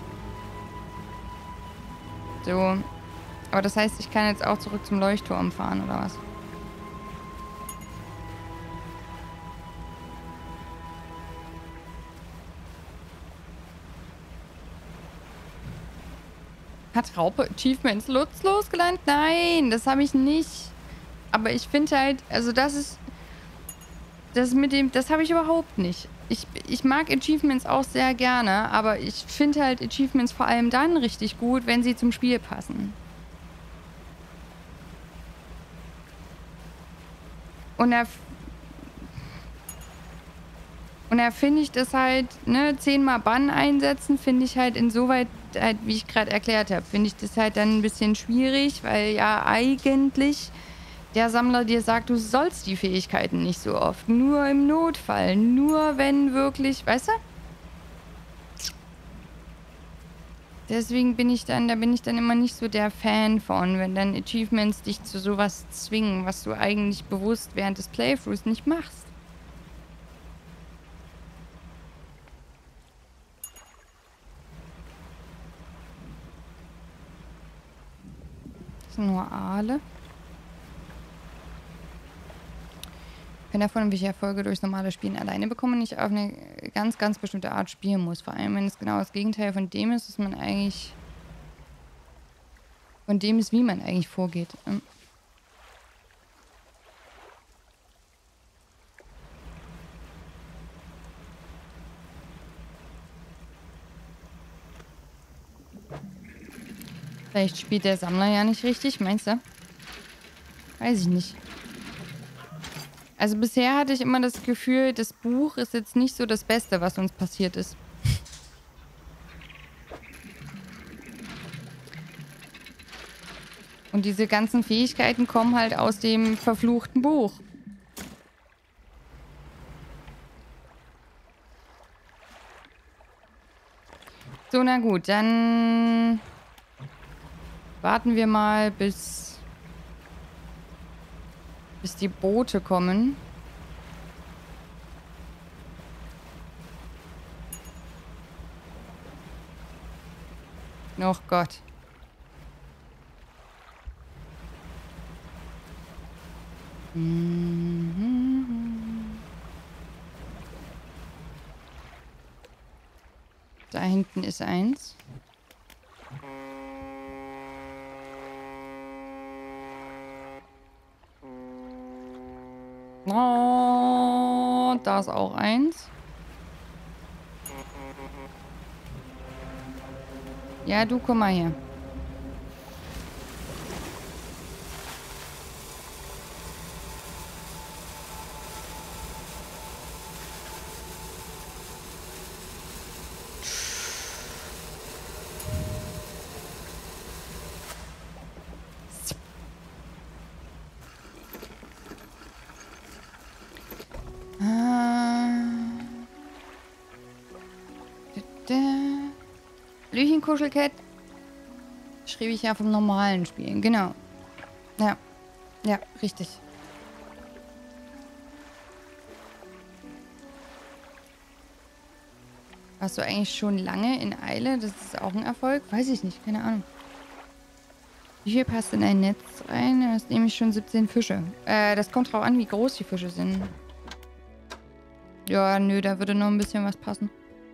Speaker 1: So. Aber das heißt, ich kann jetzt auch zurück zum Leuchtturm fahren, oder was? Hat Raupe Achievements nutzlos gelernt? Nein, das habe ich nicht. Aber ich finde halt, also das ist... Das mit dem... Das habe ich überhaupt nicht. Ich, ich mag Achievements auch sehr gerne, aber ich finde halt Achievements vor allem dann richtig gut, wenn sie zum Spiel passen. Und da, und da finde ich das halt, ne, zehnmal Bann einsetzen, finde ich halt insoweit, halt, wie ich gerade erklärt habe, finde ich das halt dann ein bisschen schwierig, weil ja eigentlich der Sammler dir sagt, du sollst die Fähigkeiten nicht so oft, nur im Notfall, nur wenn wirklich, weißt du? Deswegen bin ich dann, da bin ich dann immer nicht so der Fan von, wenn dann Achievements dich zu sowas zwingen, was du eigentlich bewusst während des Playthroughs nicht machst. Das sind nur Aale. Ich kann davon, welche Erfolge durch normale Spielen alleine bekommen und nicht auf eine ganz, ganz bestimmte Art spielen muss. Vor allem, wenn es genau das Gegenteil von dem ist, was man eigentlich... Von dem ist, wie man eigentlich vorgeht. Vielleicht spielt der Sammler ja nicht richtig, meinst du? Weiß ich nicht. Also bisher hatte ich immer das Gefühl, das Buch ist jetzt nicht so das Beste, was uns passiert ist. Und diese ganzen Fähigkeiten kommen halt aus dem verfluchten Buch. So, na gut, dann warten wir mal, bis, bis die Boote kommen. Oh Gott. Da hinten ist eins. Oh, da ist auch eins. Ja, du komm mal her. Kuschelcat schrieb ich ja vom normalen Spielen. Genau. Ja. Ja, richtig. Warst du eigentlich schon lange in Eile? Das ist auch ein Erfolg? Weiß ich nicht. Keine Ahnung. Wie viel passt in ein Netz rein? Da ist nämlich schon siebzehn Fische. Äh, das kommt drauf an, wie groß die Fische sind. Ja, nö, da würde noch ein bisschen was passen.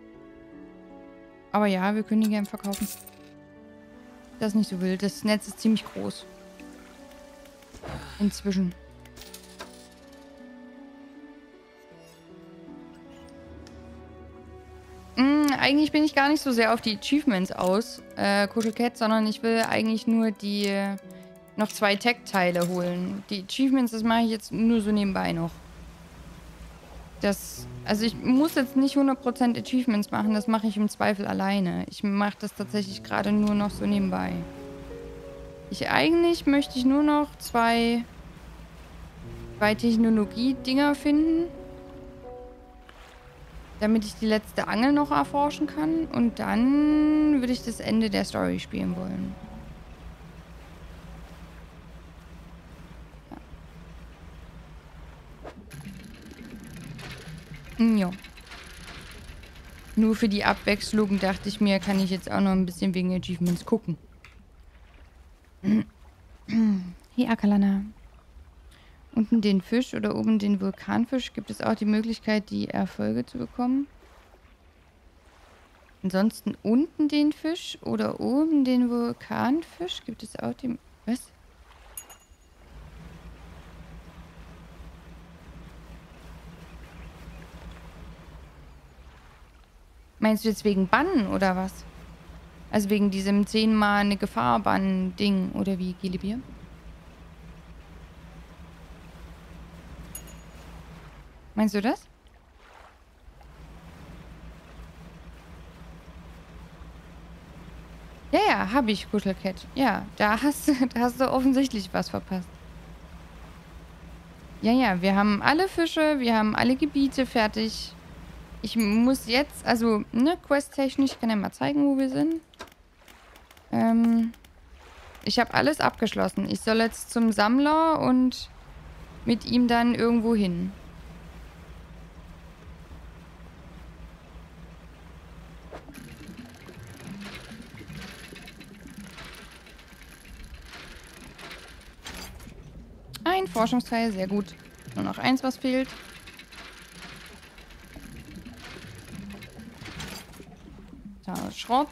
Speaker 1: Aber ja, wir können die gerne verkaufen. Das ist nicht so wild. Das Netz ist ziemlich groß. Inzwischen. Mm, eigentlich bin ich gar nicht so sehr auf die Achievements aus, äh, Kuschelcat, sondern ich will eigentlich nur die äh, noch zwei Tech-Teile holen. Die Achievements, das mache ich jetzt nur so nebenbei noch. Das, also ich muss jetzt nicht hundert Prozent Achievements machen, das mache ich im Zweifel alleine. Ich mache das tatsächlich gerade nur noch so nebenbei. Ich eigentlich möchte ich nur noch zwei, zwei Technologie-Dinger finden, damit ich die letzte Angel noch erforschen kann. Und dann würde ich das Ende der Story spielen wollen. Ja. Nur für die Abwechslung dachte ich mir, kann ich jetzt auch noch ein bisschen wegen Achievements gucken. Hey Akalana. Unten den Fisch oder oben den Vulkanfisch gibt es auch die Möglichkeit, die Erfolge zu bekommen. Ansonsten unten den Fisch oder oben den Vulkanfisch gibt es auch die... Was? Meinst du jetzt wegen Bannen oder was? Also wegen diesem zehnmal eine Gefahr Bannen-Ding oder wie, Gelibier? Meinst du das? Ja, ja, habe ich, Kuschelcat. Ja, da hast, da hast du offensichtlich was verpasst. Ja, ja, wir haben alle Fische, wir haben alle Gebiete fertig. Ich muss jetzt, also, ne, questtechnisch, ich kann ja mal zeigen, wo wir sind. Ähm, ich habe alles abgeschlossen. Ich soll jetzt zum Sammler und mit ihm dann irgendwo hin. Ein Forschungsteil, sehr gut. Nur noch eins, was fehlt. Da ist Schrott.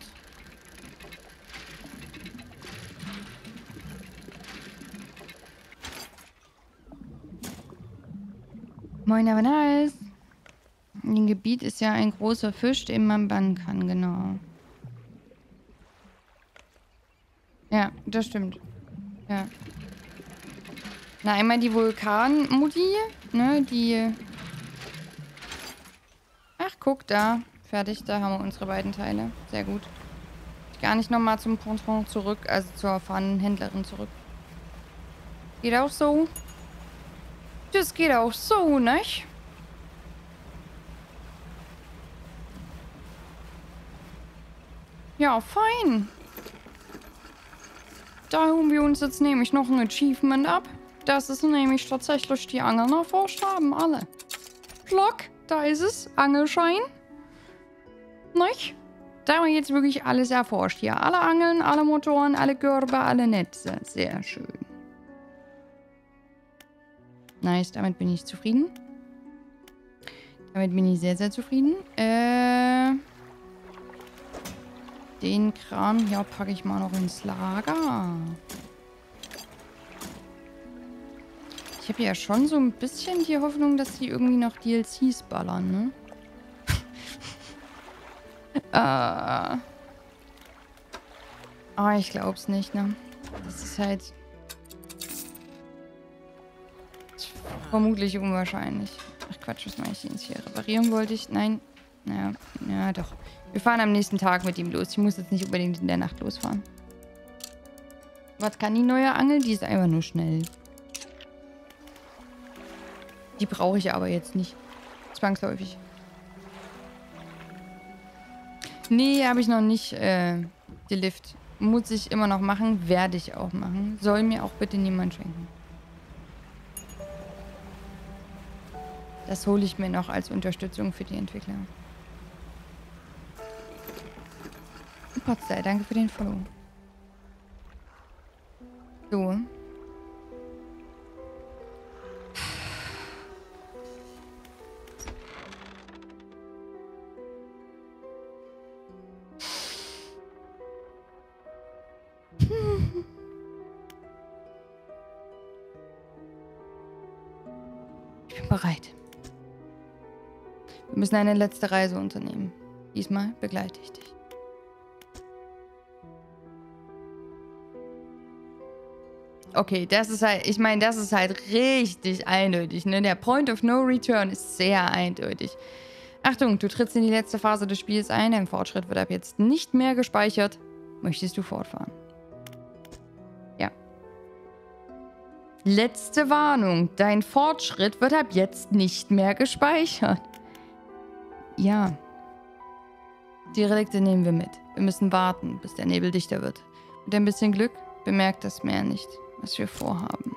Speaker 1: Moin, aber nice. Im Gebiet ist ja ein großer Fisch, den man bannen kann, genau. Ja, das stimmt. Ja. Na, einmal die Vulkanmutti, ne, die... Ach, guck, da. Fertig, da haben wir unsere beiden Teile. Sehr gut. Gar nicht nochmal zum Ponton zurück, also zur Fahnenhändlerin zurück. Geht auch so. Das geht auch so, nicht? Ja, fein. Da holen wir uns jetzt nämlich noch ein Achievement ab. Das ist nämlich tatsächlich die Angeln erforscht haben, alle. Plock, da ist es. Angelschein. Nicht? Da haben wir jetzt wirklich alles erforscht hier. Alle Angeln, alle Motoren, alle Körbe, alle Netze. Sehr schön. Nice, damit bin ich zufrieden. Damit bin ich sehr, sehr zufrieden. Äh... Den Kram hier packe ich mal noch ins Lager. Ich habe ja schon so ein bisschen die Hoffnung, dass die irgendwie noch D L Cs ballern, ne? äh. Aber ich glaub's nicht, ne? Das ist halt... vermutlich unwahrscheinlich. Ach Quatsch, was mache ich jetzt hier? Reparieren wollte ich? Nein. Naja, ja doch. Wir fahren am nächsten Tag mit ihm los. Ich muss jetzt nicht unbedingt in der Nacht losfahren. Was kann die neue Angel? Die ist einfach nur schnell. Die brauche ich aber jetzt nicht. Zwangsläufig. Nee, habe ich noch nicht äh, die Lift. Muss ich immer noch machen. Werde ich auch machen. Soll mir auch bitte niemand schenken. Das hole ich mir noch als Unterstützung für die Entwickler. Potsdam, danke für den Follow. So. Ich bin bereit. Wir müssen eine letzte Reise unternehmen. Diesmal begleite ich dich. Okay, das ist halt, ich meine, das ist halt richtig eindeutig, ne? Der Point of No Return ist sehr eindeutig. Achtung, du trittst in die letzte Phase des Spiels ein, dein Fortschritt wird ab jetzt nicht mehr gespeichert. Möchtest du fortfahren? Ja. Letzte Warnung, dein Fortschritt wird ab jetzt nicht mehr gespeichert. Ja. Die Relikte nehmen wir mit. Wir müssen warten, bis der Nebel dichter wird. Mit ein bisschen Glück bemerkt das Meer nicht, was wir vorhaben.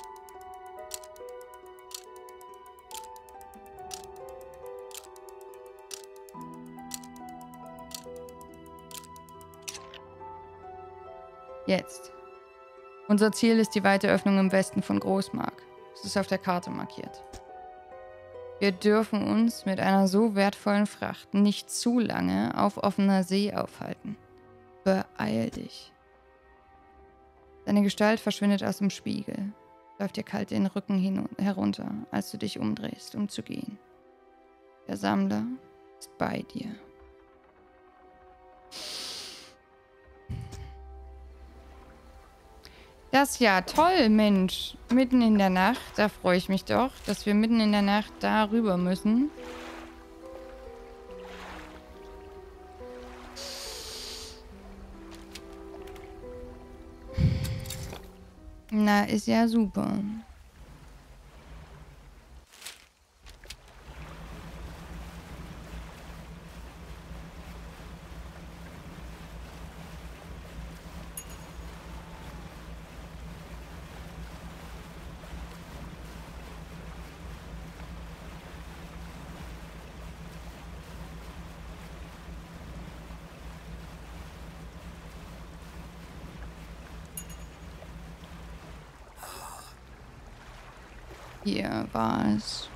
Speaker 1: Jetzt. Unser Ziel ist die weite Öffnung im Westen von Großmark. Es ist auf der Karte markiert. Wir dürfen uns mit einer so wertvollen Fracht nicht zu lange auf offener See aufhalten. Beeil dich. Deine Gestalt verschwindet aus dem Spiegel. Läuft dir kalt den Rücken hin herunter, als du dich umdrehst, um zu gehen. Der Sammler ist bei dir. Das ist ja toll, Mensch. Mitten in der Nacht, da freue ich mich doch, dass wir mitten in der Nacht da rüber müssen. Na, ist ja super. Hier war es.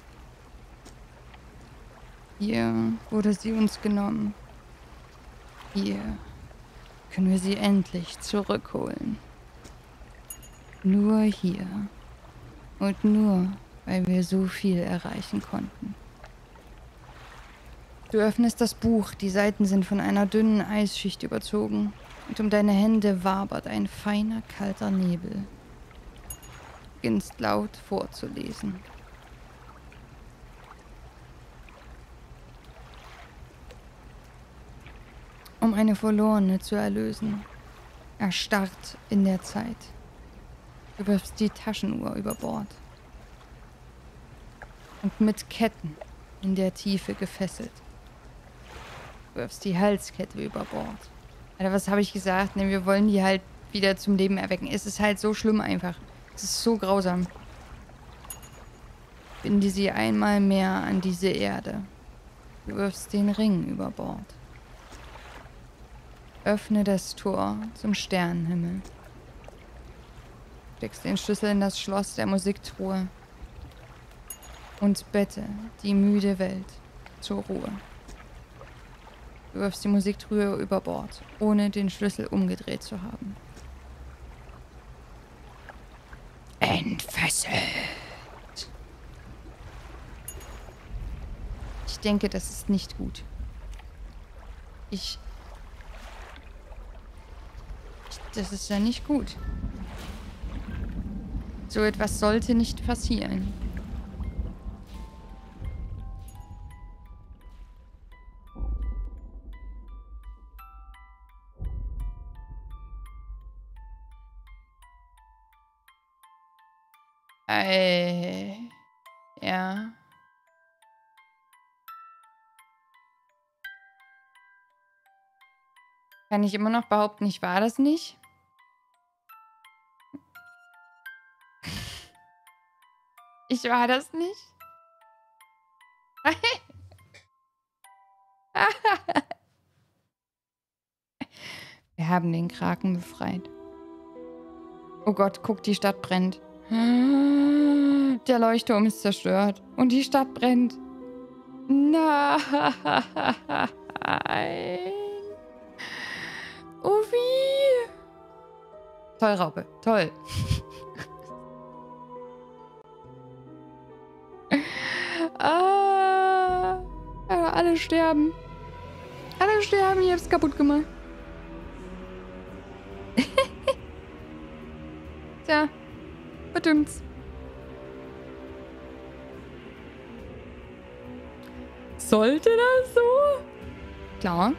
Speaker 1: Hier wurde sie uns genommen. Hier können wir sie endlich zurückholen. Nur hier. Und nur, weil wir so viel erreichen konnten. Du öffnest das Buch, die Seiten sind von einer dünnen Eisschicht überzogen. Und um deine Hände wabert ein feiner, kalter Nebel. beginnst laut vorzulesen. Um eine Verlorene zu erlösen. Erstarrt in der Zeit. Du wirfst die Taschenuhr über Bord. Und mit Ketten in der Tiefe gefesselt. Du wirfst die Halskette über Bord. Alter, was habe ich gesagt? Ne, wir wollen die halt wieder zum Leben erwecken. Es ist halt so schlimm einfach. Es ist so grausam. Binde sie einmal mehr an diese Erde. Du wirfst den Ring über Bord. Öffne das Tor zum Sternenhimmel. Steckst den Schlüssel in das Schloss der Musiktruhe. Und bette die müde Welt zur Ruhe. Du wirfst die Musiktruhe über Bord, ohne den Schlüssel umgedreht zu haben. Entfesselt. Ich denke, das ist nicht gut. Ich... ich das ist ja nicht gut. So etwas sollte nicht passieren. Äh, ja. Kann ich immer noch behaupten, ich war das nicht? Ich war das nicht? Wir haben den Kraken befreit. Oh Gott, guck, die Stadt brennt. Der Leuchtturm ist zerstört. Und die Stadt brennt. Nein. Oh wie. Toll, Raupe. Toll. ah, alle sterben. Alle sterben. Ich hab's kaputt gemacht. Tja. Verdammt. Sollte das so? Klar.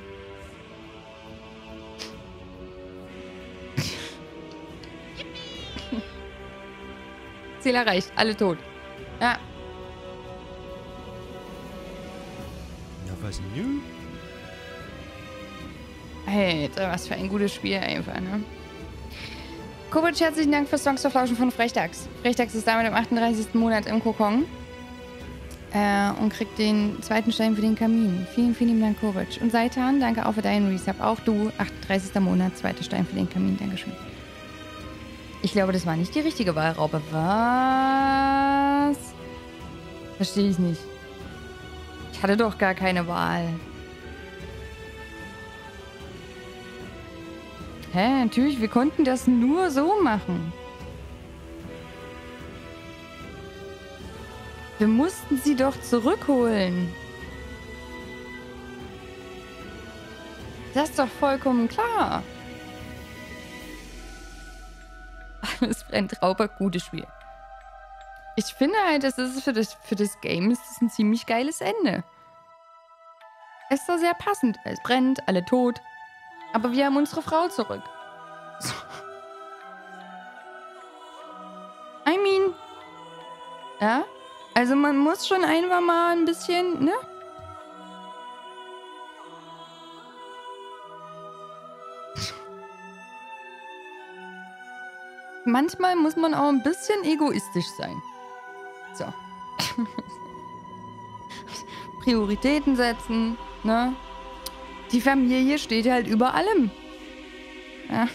Speaker 1: Ziel erreicht. Alle tot. Ja.
Speaker 2: Na, was nun?
Speaker 1: Alter, was für ein gutes Spiel einfach, ne? Kovic, herzlichen Dank fürs Songverflauschen von Frechdachs. Frechdachs ist damit im achtunddreißigsten Monat im Kokon. Äh, und kriegt den zweiten Stein für den Kamin. Vielen, vielen Dank, Kovic. Und Seitan, danke auch für deinen Resub. Auch du, achtunddreißigster Monat, zweiter Stein für den Kamin. Dankeschön. Ich glaube, das war nicht die richtige Wahl, Raupe. Was? Verstehe ich nicht. Ich hatte doch gar keine Wahl. Hä, natürlich, wir konnten das nur so machen. Wir mussten sie doch zurückholen. Das ist doch vollkommen klar. Alles brennt, Raupe, gutes Spiel. Ich finde halt, das ist für das, für das Game ist das ein ziemlich geiles Ende. Es ist doch sehr passend. Es brennt, alle tot. Aber wir haben unsere Frau zurück. So. I mean. Ja? Also man muss schon einfach mal ein bisschen, ne? Manchmal muss man auch ein bisschen egoistisch sein. So. Prioritäten setzen, ne? Die Familie steht halt über allem. Ja.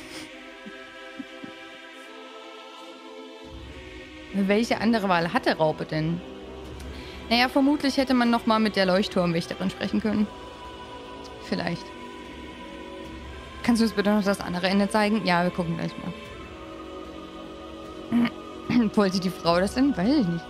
Speaker 1: Welche andere Wahl hatte Raupe denn? Naja, vermutlich hätte man nochmal mit der Leuchtturmwächterin sprechen können. Vielleicht. Kannst du uns bitte noch das andere Ende zeigen? Ja, wir gucken gleich mal. Wollte die Frau das denn? Weiß ich nicht.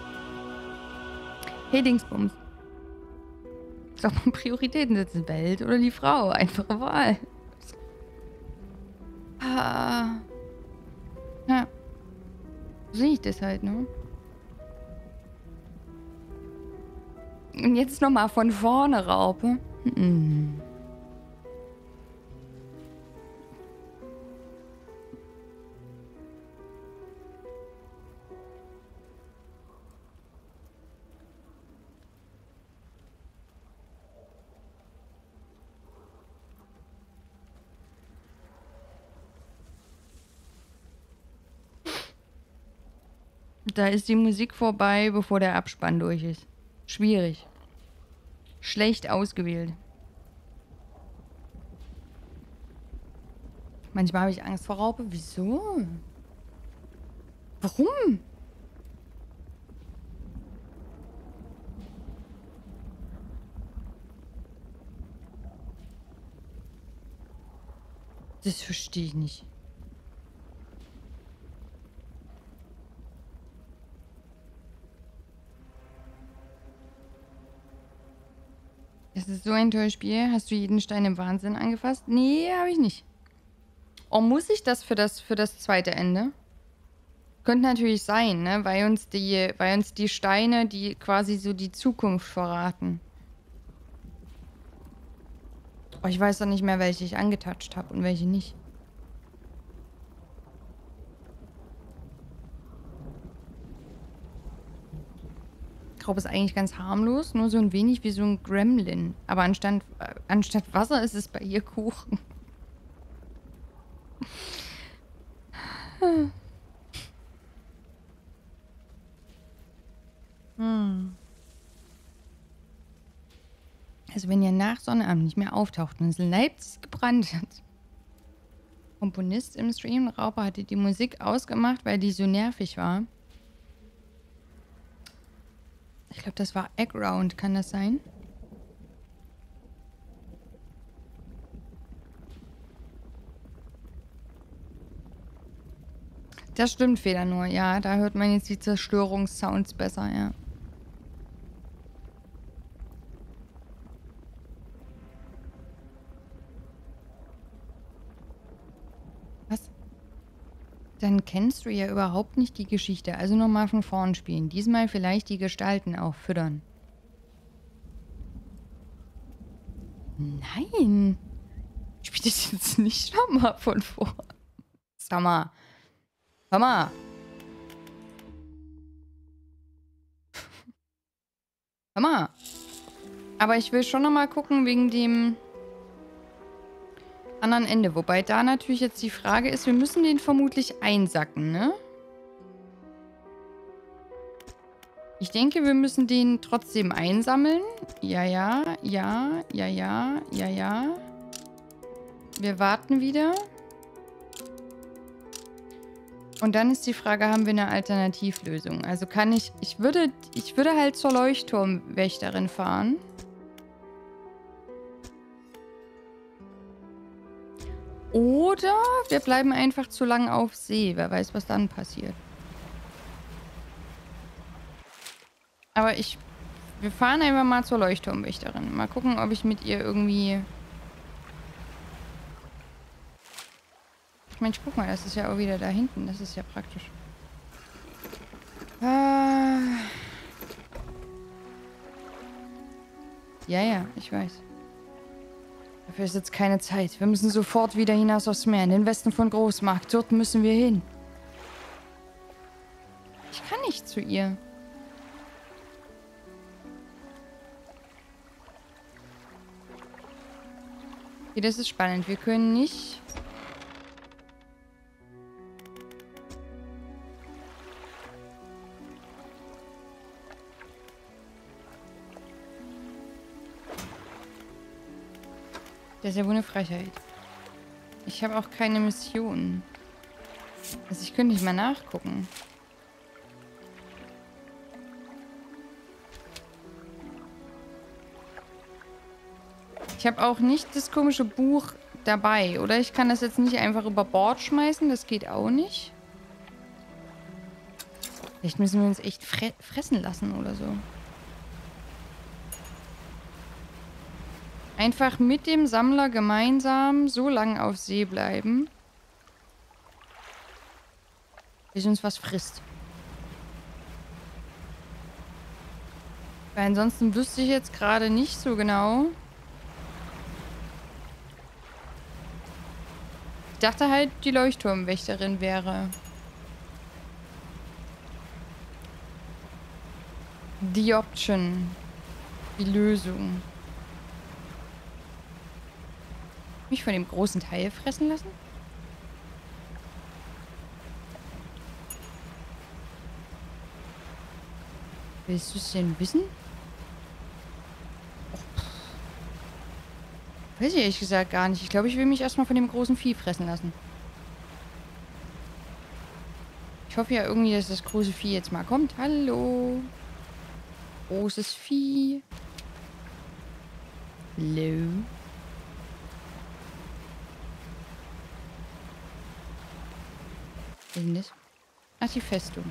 Speaker 1: Hey, Dingsbums. Soll man Prioritäten setzen? Welt oder die Frau? Einfache Wahl. Ah. Ja. Sehe ich das halt, ne? Und jetzt nochmal von vorne, Raupe. Mhm. Da ist die Musik vorbei, bevor der Abspann durch ist. Schwierig. Schlecht ausgewählt. Manchmal habe ich Angst vor Raupe. Wieso? Warum? Das verstehe ich nicht. Das ist so ein tolles Spiel. Hast du jeden Stein im Wahnsinn angefasst? Nee, habe ich nicht. Oh, muss ich das für das für das zweite Ende? Könnte natürlich sein, ne? Weil uns die, weil uns die Steine, die quasi so die Zukunft verraten. Oh, ich weiß doch nicht mehr, welche ich angetatscht habe und welche nicht. Graup ist eigentlich ganz harmlos, nur so ein wenig wie so ein Gremlin. Aber anstatt, äh, anstatt Wasser ist es bei ihr Kuchen. hm. Also wenn ihr nach Sonnabend nicht mehr auftaucht und es in Leipzig gebrannt hat. Komponist im Stream, Raupe hatte die Musik ausgemacht, weil die so nervig war. Ich glaube, das war Egground, kann das sein? Das stimmt, Feder nur. Ja, da hört man jetzt die Zerstörungssounds besser, ja. Was? Dann kennst du ja überhaupt nicht die Geschichte. Also nochmal von vorn spielen. Diesmal vielleicht die Gestalten auch füttern. Nein. Spiel das jetzt nicht nochmal von vorn. Sag mal. Hör mal. Hör mal. Aber ich will schon nochmal gucken wegen dem anderen Ende. Wobei da natürlich jetzt die Frage ist, wir müssen den vermutlich einsacken, ne? Ich denke, wir müssen den trotzdem einsammeln. Ja, ja, ja, ja, ja, ja, ja. Wir warten wieder. Und dann ist die Frage, haben wir eine Alternativlösung? Also kann ich, ich würde, ich würde halt zur Leuchtturmwächterin fahren. Oder wir bleiben einfach zu lang auf See. Wer weiß, was dann passiert. Aber ich... Wir fahren einfach mal zur Leuchtturmwächterin. Mal gucken, ob ich mit ihr irgendwie... Mensch, guck mal, das ist ja auch wieder da hinten. Das ist ja praktisch. Ah. Ja, ja, ich weiß. Dafür ist jetzt keine Zeit. Wir müssen sofort wieder hinaus aufs Meer, in den Westen von Großmarkt. Dort müssen wir hin. Ich kann nicht zu ihr. Okay, das ist spannend. Wir können nicht... Das ist ja wohl eine Frechheit. Ich habe auch keine Mission. Also ich könnte nicht mal nachgucken. Ich habe auch nicht das komische Buch dabei. Oder ich kann das jetzt nicht einfach über Bord schmeißen. Das geht auch nicht. Vielleicht müssen wir uns echt fre fressen lassen oder so. Einfach mit dem Sammler gemeinsam so lange auf See bleiben, bis uns was frisst. Weil ansonsten wüsste ich jetzt gerade nicht so genau. Ich dachte halt, die Leuchtturmwächterin wäre die Option. Die Lösung. Mich von dem großen Teil fressen lassen? Willst du es denn wissen? Och, weiß ich ehrlich gesagt gar nicht. Ich glaube, ich will mich erstmal von dem großen Vieh fressen lassen. Ich hoffe ja irgendwie, dass das große Vieh jetzt mal kommt. Hallo. Großes Vieh. Hallo. Was ist denn das? Ach, die Festung.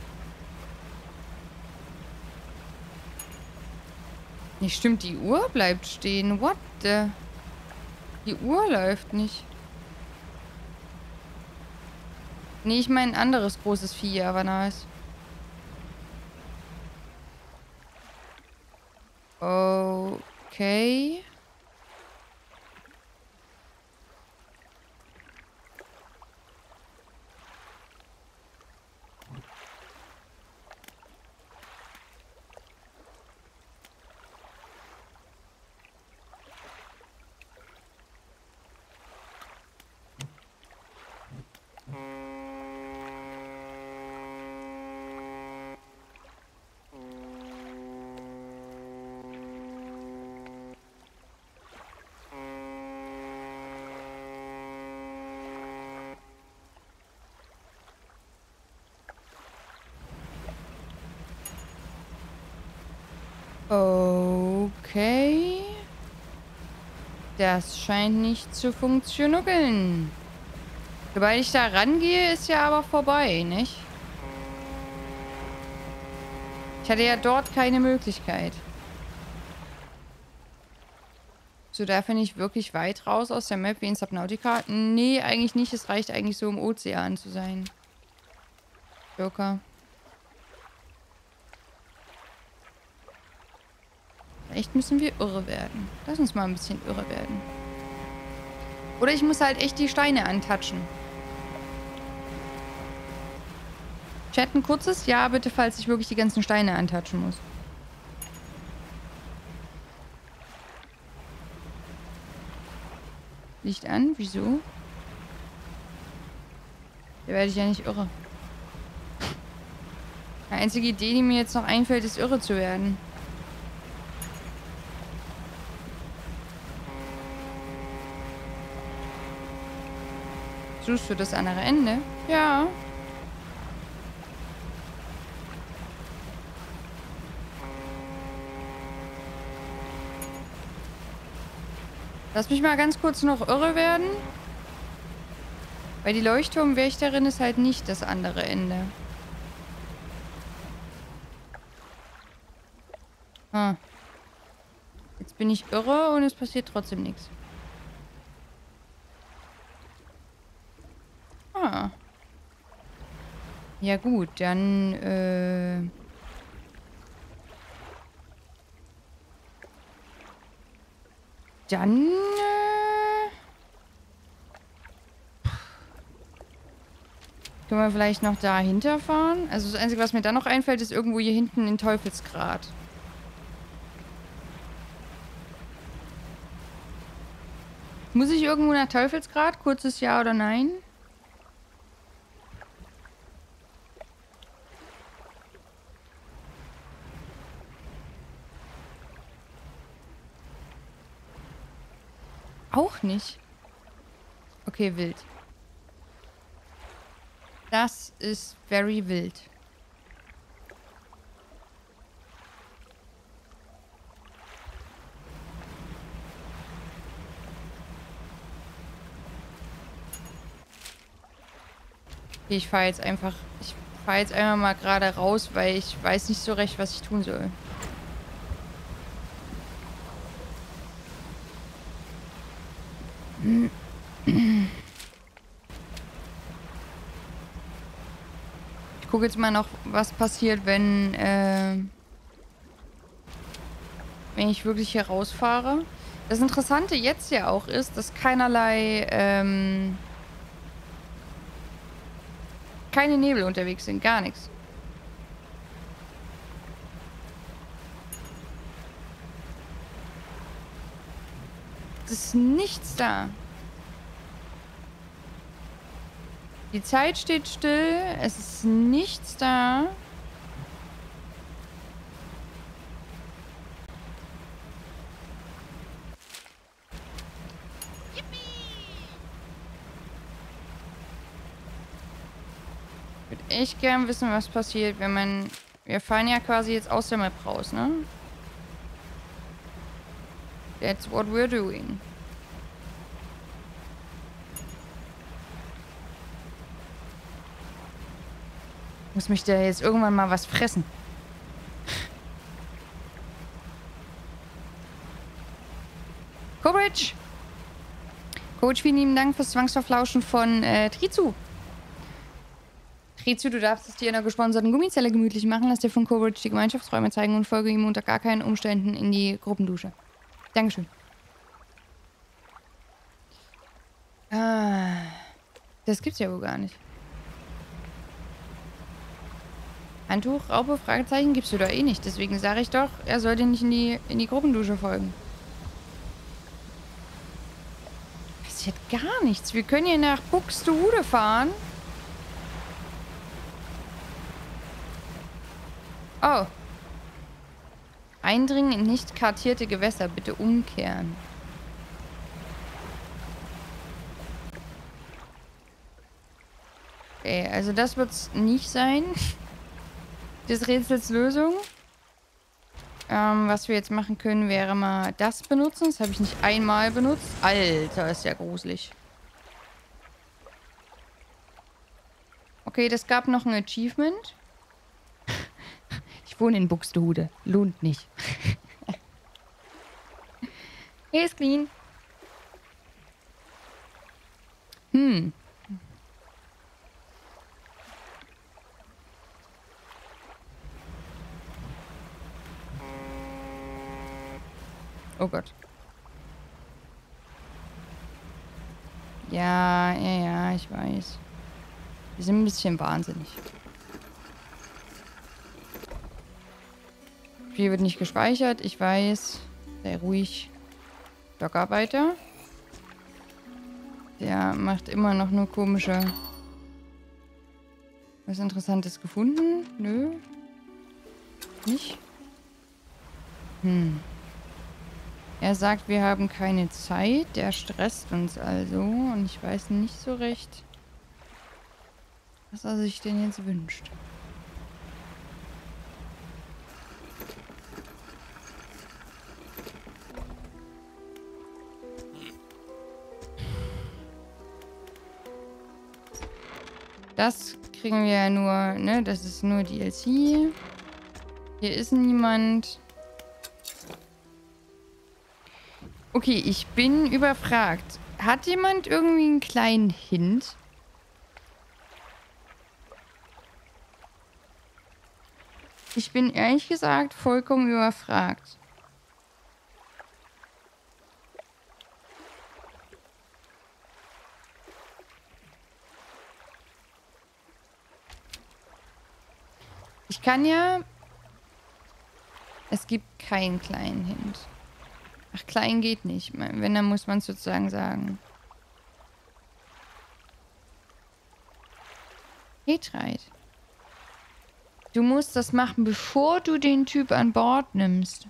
Speaker 1: Nee, stimmt, die Uhr bleibt stehen. What the? Die Uhr läuft nicht. Nee, ich meine ein anderes großes Vieh, aber nice. Okay. Okay. Das scheint nicht zu funktionieren. Sobald ich da rangehe, ist ja aber vorbei, nicht? Ich hatte ja dort keine Möglichkeit. So, da finde ich wirklich weit raus aus der Map wie in Subnautica. Nee, eigentlich nicht. Es reicht eigentlich so, im Ozean zu sein. Joker. Echt müssen wir irre werden. Lass uns mal ein bisschen irre werden. Oder ich muss halt echt die Steine antatschen. Chat ein kurzes Ja, bitte, falls ich wirklich die ganzen Steine antatschen muss. Licht an? Wieso? Da werde ich ja nicht irre. Die einzige Idee, die mir jetzt noch einfällt, ist irre zu werden. Suchst du das andere Ende? Ja. Lass mich mal ganz kurz noch irre werden. Weil die Leuchtturmwächterin ist halt nicht das andere Ende. Ah. Jetzt bin ich irre und es passiert trotzdem nichts. Ah. Ja gut, dann äh... Dann äh... können wir vielleicht noch dahinter fahren? Also das Einzige, was mir dann noch einfällt, ist irgendwo hier hinten in Teufelsgrad. Muss ich irgendwo nach Teufelsgrad? Kurzes Ja oder Nein? Auch nicht. Okay, wild. Das ist very wild. Okay, ich fahre jetzt einfach... Ich fahre jetzt einfach mal gerade raus, weil ich weiß nicht so recht, was ich tun soll. Ich gucke jetzt mal noch, was passiert, wenn... Äh wenn ich wirklich hier rausfahre. Das Interessante jetzt ja auch ist, dass keinerlei, ähm, keine Nebel unterwegs sind, gar nichts. Es ist nichts da. Die Zeit steht still, es ist nichts da. Ich würde echt gern wissen, was passiert, wenn man... Wir fahren ja quasi jetzt aus der Map raus, ne? That's what we're doing. Muss mich da jetzt irgendwann mal was fressen. Coverage! Coach, vielen lieben Dank fürs Zwangsverflauschen von äh, Trizu. Trizu, du darfst es dir in einer gesponserten Gummizelle gemütlich machen. Lass dir von Coverage die Gemeinschaftsräume zeigen und folge ihm unter gar keinen Umständen in die Gruppendusche. Dankeschön. Ah, das gibt's ja wohl gar nicht. Handtuch, Raupe, Fragezeichen gibst du da eh nicht. Deswegen sage ich doch, er sollte nicht in die, in die Gruppendusche folgen. Passiert gar nichts. Wir können hier nach Buxtehude fahren. Oh. Eindringen in nicht kartierte Gewässer. Bitte umkehren. Okay, also das wird's nicht sein. Des Rätsels Lösung. Ähm, was wir jetzt machen können, wäre mal das benutzen. Das habe ich nicht einmal benutzt. Alter, ist ja gruselig. Okay, das gab noch ein Achievement. Ich wohne in Buxtehude. Lohnt nicht. Hey, ist clean. Hm. Oh Gott. Ja, ja, ja, ich weiß. Wir sind ein bisschen wahnsinnig. Spiel wird nicht gespeichert, ich weiß. Sei ruhig. Dockarbeiter. Der macht immer noch nur komische... Was Interessantes gefunden? Nö. Nicht? Hm. Er sagt, wir haben keine Zeit. Der stresst uns also. Und ich weiß nicht so recht, was er sich denn jetzt wünscht. Das kriegen wir ja nur, ne? Das ist nur D L C. Hier ist niemand. Okay, ich bin überfragt. Hat jemand irgendwie einen kleinen Hint? Ich bin ehrlich gesagt vollkommen überfragt. Ich kann ja... Es gibt keinen kleinen Hint. Ach, klein geht nicht. Wenn, dann muss man es sozusagen sagen. Hetreit. Du musst das machen, bevor du den Typ an Bord nimmst.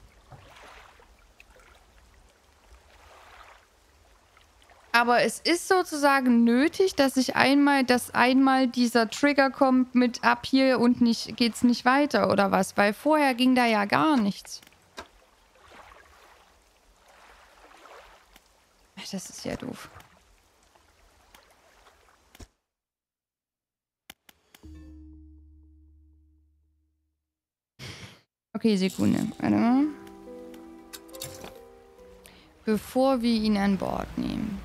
Speaker 1: Aber es ist sozusagen nötig, dass ich einmal, dass einmal dieser Trigger kommt mit ab hier und nicht, geht's nicht weiter oder was? Weil vorher ging da ja gar nichts. Ach, das ist ja doof. Okay, Sekunde. Warte mal. Bevor wir ihn an Bord nehmen.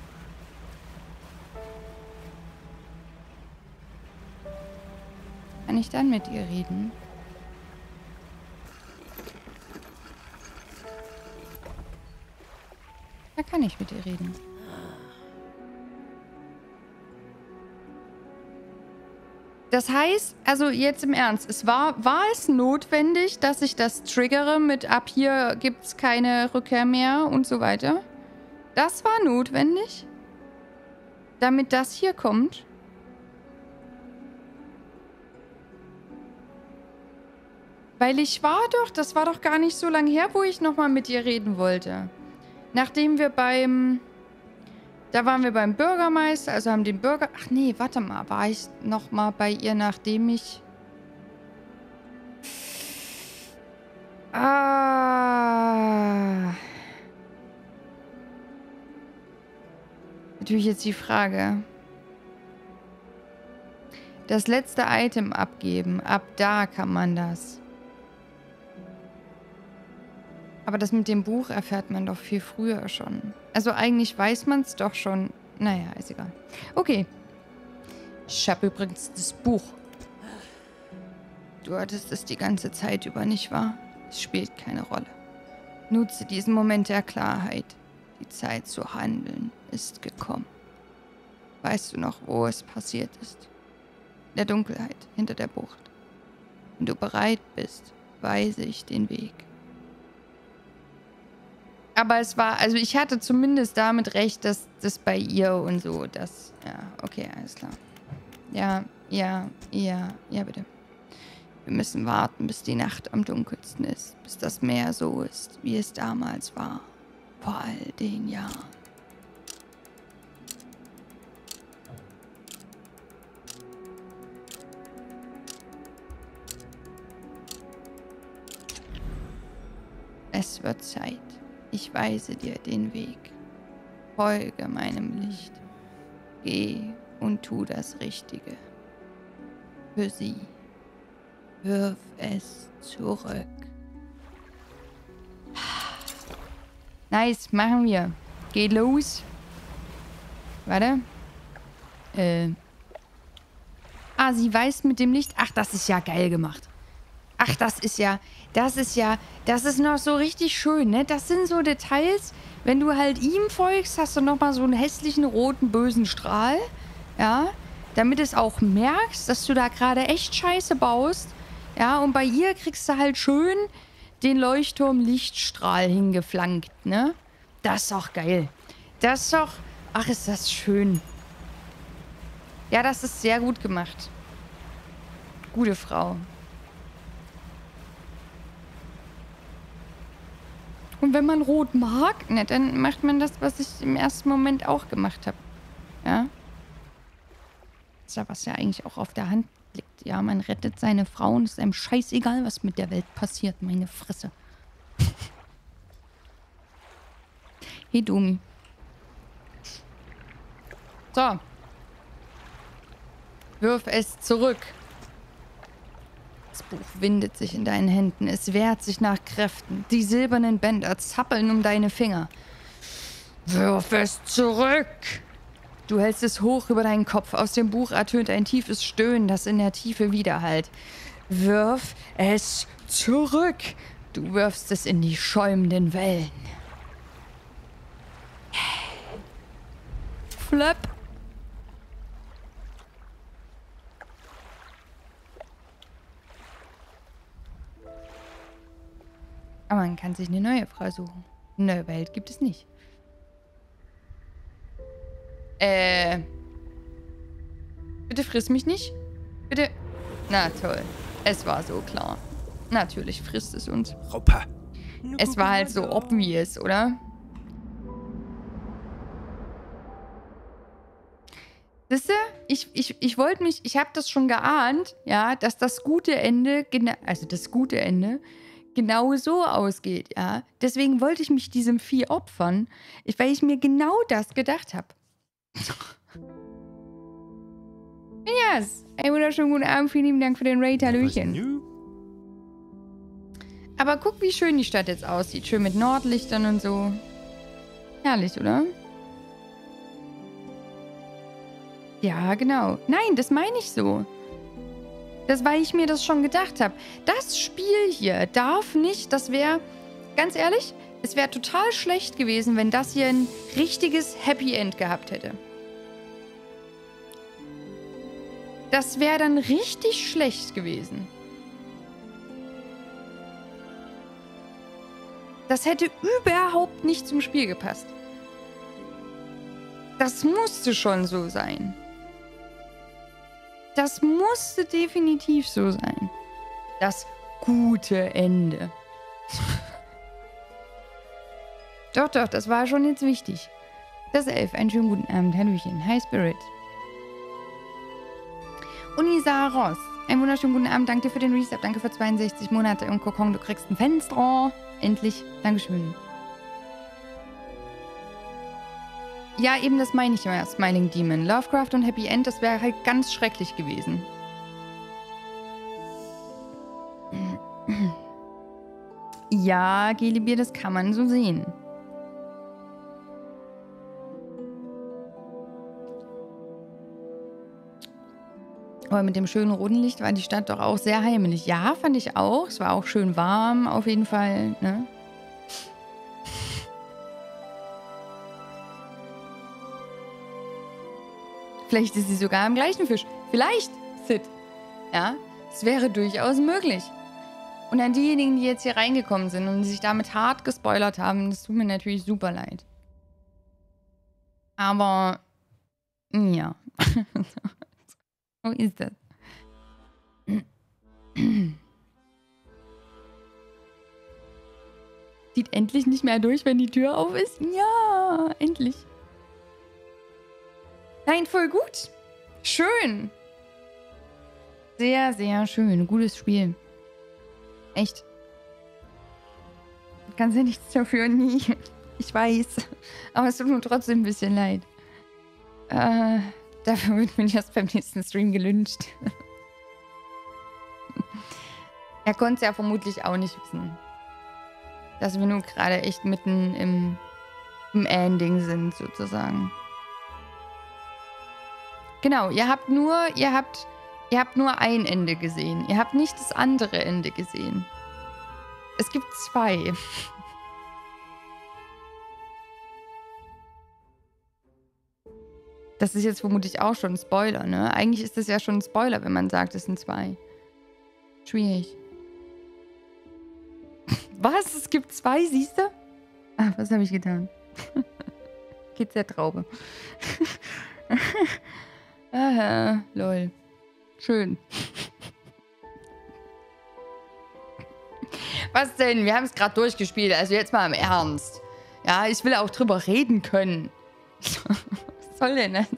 Speaker 1: Kann ich dann mit ihr reden? Da kann ich mit dir reden. Das heißt, also jetzt im Ernst, es war, war es notwendig, dass ich das triggere mit ab hier gibt es keine Rückkehr mehr und so weiter? Das war notwendig? Damit das hier kommt? Weil ich war doch, das war doch gar nicht so lange her, wo ich nochmal mit ihr reden wollte. Nachdem wir beim... Da waren wir beim Bürgermeister, also haben den Bürger... Ach nee, warte mal, war ich nochmal bei ihr, nachdem ich... Ah... Natürlich jetzt die Frage. Das letzte Item abgeben, ab da kann man das. Aber das mit dem Buch erfährt man doch viel früher schon. Also eigentlich weiß man es doch schon. Naja, ist egal. Okay. Ich habe übrigens das Buch. Du hattest es die ganze Zeit über, nicht wahr? Es spielt keine Rolle. Nutze diesen Moment der Klarheit. Die Zeit zu handeln ist gekommen. Weißt du noch, wo es passiert ist? In der Dunkelheit, hinter der Bucht. Wenn du bereit bist, weise ich den Weg. Aber es war, also ich hatte zumindest damit recht, dass das bei ihr und so, das, ja, okay, alles klar. Ja, ja, ja, ja, bitte. Wir müssen warten, bis die Nacht am dunkelsten ist, bis das Meer so ist, wie es damals war, vor all den Jahren. Es wird Zeit. Ich weise dir den Weg. Folge meinem Licht. Geh und tu das Richtige. Für sie. Wirf es zurück. Nice, machen wir. Geht los. Warte. Äh. Ah, sie weist mit dem Licht. Ach, das ist ja geil gemacht. Ach, das ist ja, das ist ja, das ist noch so richtig schön, ne? Das sind so Details, wenn du halt ihm folgst, hast du nochmal so einen hässlichen, roten, bösen Strahl, ja? Damit es auch merkst, dass du da gerade echt Scheiße baust, ja? Und bei ihr kriegst du halt schön den Leuchtturm-Lichtstrahl hingeflankt, ne? Das ist doch geil. Das ist doch, ach, ist das schön. Ja, das ist sehr gut gemacht. Gute Frau. Und wenn man Rot mag, ne, dann macht man das, was ich im ersten Moment auch gemacht habe. Ja? Das ist ja, was ja eigentlich auch auf der Hand liegt. Ja, man rettet seine Frau und es ist einem scheißegal, was mit der Welt passiert. Meine Fresse. Hey, Domi. So. Wirf es zurück. Das Buch windet sich in deinen Händen. Es wehrt sich nach Kräften. Die silbernen Bänder zappeln um deine Finger. Wirf es zurück! Du hältst es hoch über deinen Kopf. Aus dem Buch ertönt ein tiefes Stöhnen, das in der Tiefe widerhallt. Wirf es zurück! Du wirfst es in die schäumenden Wellen. Flöpp! Aber man kann sich eine neue Frau suchen. Eine neue Welt gibt es nicht. Äh. Bitte friss mich nicht. Bitte. Na toll. Es war so klar. Natürlich frisst es uns.
Speaker 2: Raupa.
Speaker 1: Es war halt so obvious, oder? Siehst du? Ich, ich, ich wollte mich, ich habe das schon geahnt, ja, dass das gute Ende, also das gute Ende, genau so ausgeht, ja. Deswegen wollte ich mich diesem Vieh opfern, weil ich mir genau das gedacht habe. Yes. Ey, wunderschönen guten Abend, vielen lieben Dank für den Raid, Hallöchen. Aber guck, wie schön die Stadt jetzt aussieht. Schön mit Nordlichtern und so. Herrlich, oder? Ja, genau. Nein, das meine ich so. Das, weil ich mir das schon gedacht habe. Das Spiel hier darf nicht, das wäre, ganz ehrlich, Es wäre total schlecht gewesen, wenn das hier ein richtiges Happy End gehabt hätte. Das wäre dann richtig schlecht gewesen. Das hätte überhaupt nicht zum Spiel gepasst. Das musste schon so sein. Das musste definitiv so sein. Das gute Ende. Doch, doch, das war schon jetzt wichtig. Das Elf, einen schönen guten Abend. Hallöchen. Hi, Spirit. Unisa Ross, einen wunderschönen guten Abend. Danke dir für den Reset. Danke für zweiundsechzig Monate. Und Kokon, du kriegst ein Fenster. Endlich. Dankeschön. Ja, eben das meine ich immer, Smiling Demon. Lovecraft und Happy End, das wäre halt ganz schrecklich gewesen. Ja, Gelibier, das kann man so sehen. Aber mit dem schönen roten Licht war die Stadt doch auch sehr heimelig. Ja, fand ich auch. Es war auch schön warm, auf jeden Fall, ne? Vielleicht ist sie sogar am gleichen Fisch. Vielleicht, Sid. Ja, es wäre durchaus möglich. Und an diejenigen, die jetzt hier reingekommen sind und sich damit hart gespoilert haben, das tut mir natürlich super leid. Aber, ja. So ist das. Sieht endlich nicht mehr durch, wenn die Tür auf ist? Ja, endlich. Nein, voll gut. Schön. Sehr, sehr schön. Gutes Spiel. Echt. Du kannst ja nichts dafür, nie. Ich weiß. Aber es tut mir trotzdem ein bisschen leid. Äh, dafür wird mir das beim nächsten Stream gelünscht. Er konnte es ja vermutlich auch nicht wissen. Dass wir nun gerade echt mitten im, im Ending sind, sozusagen. Genau, ihr habt nur, ihr habt, ihr habt nur ein Ende gesehen. Ihr habt nicht das andere Ende gesehen. Es gibt zwei. Das ist jetzt vermutlich auch schon ein Spoiler, ne? Eigentlich ist das ja schon ein Spoiler, wenn man sagt, es sind zwei. Schwierig. Was? Es gibt zwei, siehst du? Ah, was habe ich getan? Geht der Traube. Aha, lol. Schön. Was denn? Wir haben es gerade durchgespielt, also jetzt mal im Ernst. Ja, ich will auch drüber reden können. Was soll denn das?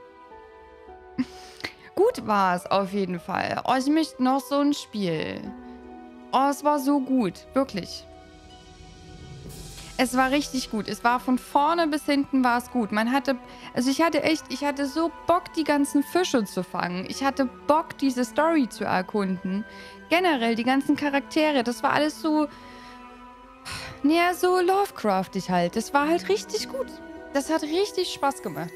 Speaker 1: Gut war es auf jeden Fall. Oh, ich möchte noch so ein Spiel. Oh, es war so gut. Wirklich. Es war richtig gut. Es war von vorne bis hinten war es gut. Man hatte, also ich hatte echt, ich hatte so Bock, die ganzen Fische zu fangen. Ich hatte Bock, diese Story zu erkunden. Generell, die ganzen Charaktere, das war alles so, naja, so Lovecraftig halt. Das war halt richtig gut. Das hat richtig Spaß gemacht.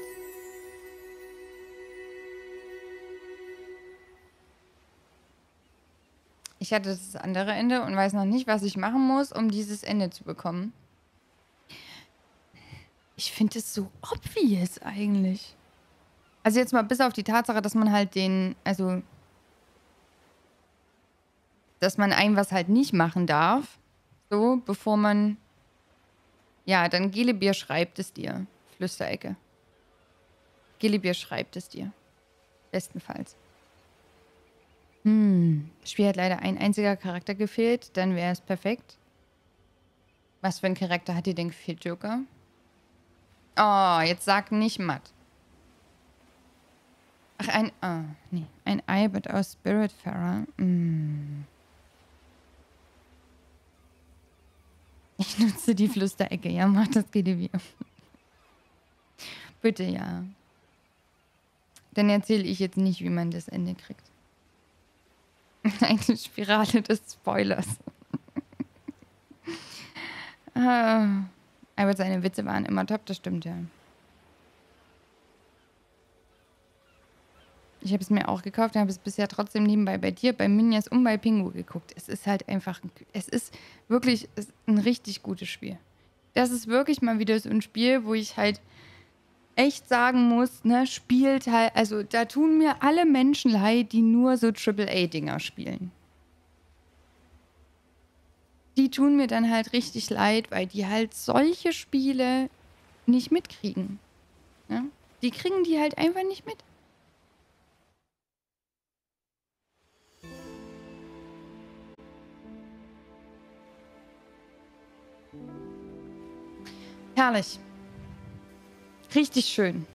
Speaker 1: Ich hatte das andere Ende und weiß noch nicht, was ich machen muss, um dieses Ende zu bekommen. Ich finde es so obvious eigentlich. Also jetzt mal bis auf die Tatsache, dass man halt den, also, dass man ein was halt nicht machen darf. So, bevor man, ja, dann Gelibier schreibt es dir. Flüsterecke. Gelibier schreibt es dir. Bestenfalls. Hm, das Spiel hat leider ein einziger Charakter gefehlt, dann wäre es perfekt. Was für ein Charakter hat dir denn gefehlt, Joker? Oh, jetzt sag nicht matt. Ach, ein, ah, nee, ein Eibert aus Spiritfarer. Hm. Ich nutze die Flüsterecke, ja, mach das Gelibier. Bitte, ja. Dann erzähle ich jetzt nicht, wie man das Ende kriegt. Eine Spirale des Spoilers. ah, aber seine Witze waren immer top, das stimmt ja. Ich habe es mir auch gekauft, habe es bisher trotzdem nebenbei bei dir, bei Minjas und bei Pingu geguckt. Es ist halt einfach, es ist wirklich es ist ein richtig gutes Spiel. das ist wirklich mal wieder so ein Spiel, wo ich halt echt sagen muss, ne, spielt halt, also da tun mir alle Menschen leid, die nur so Triple A Dinger spielen. Die tun mir dann halt richtig leid, weil die halt solche Spiele nicht mitkriegen. Ne? Die kriegen die halt einfach nicht mit. Herrlich. Richtig schön.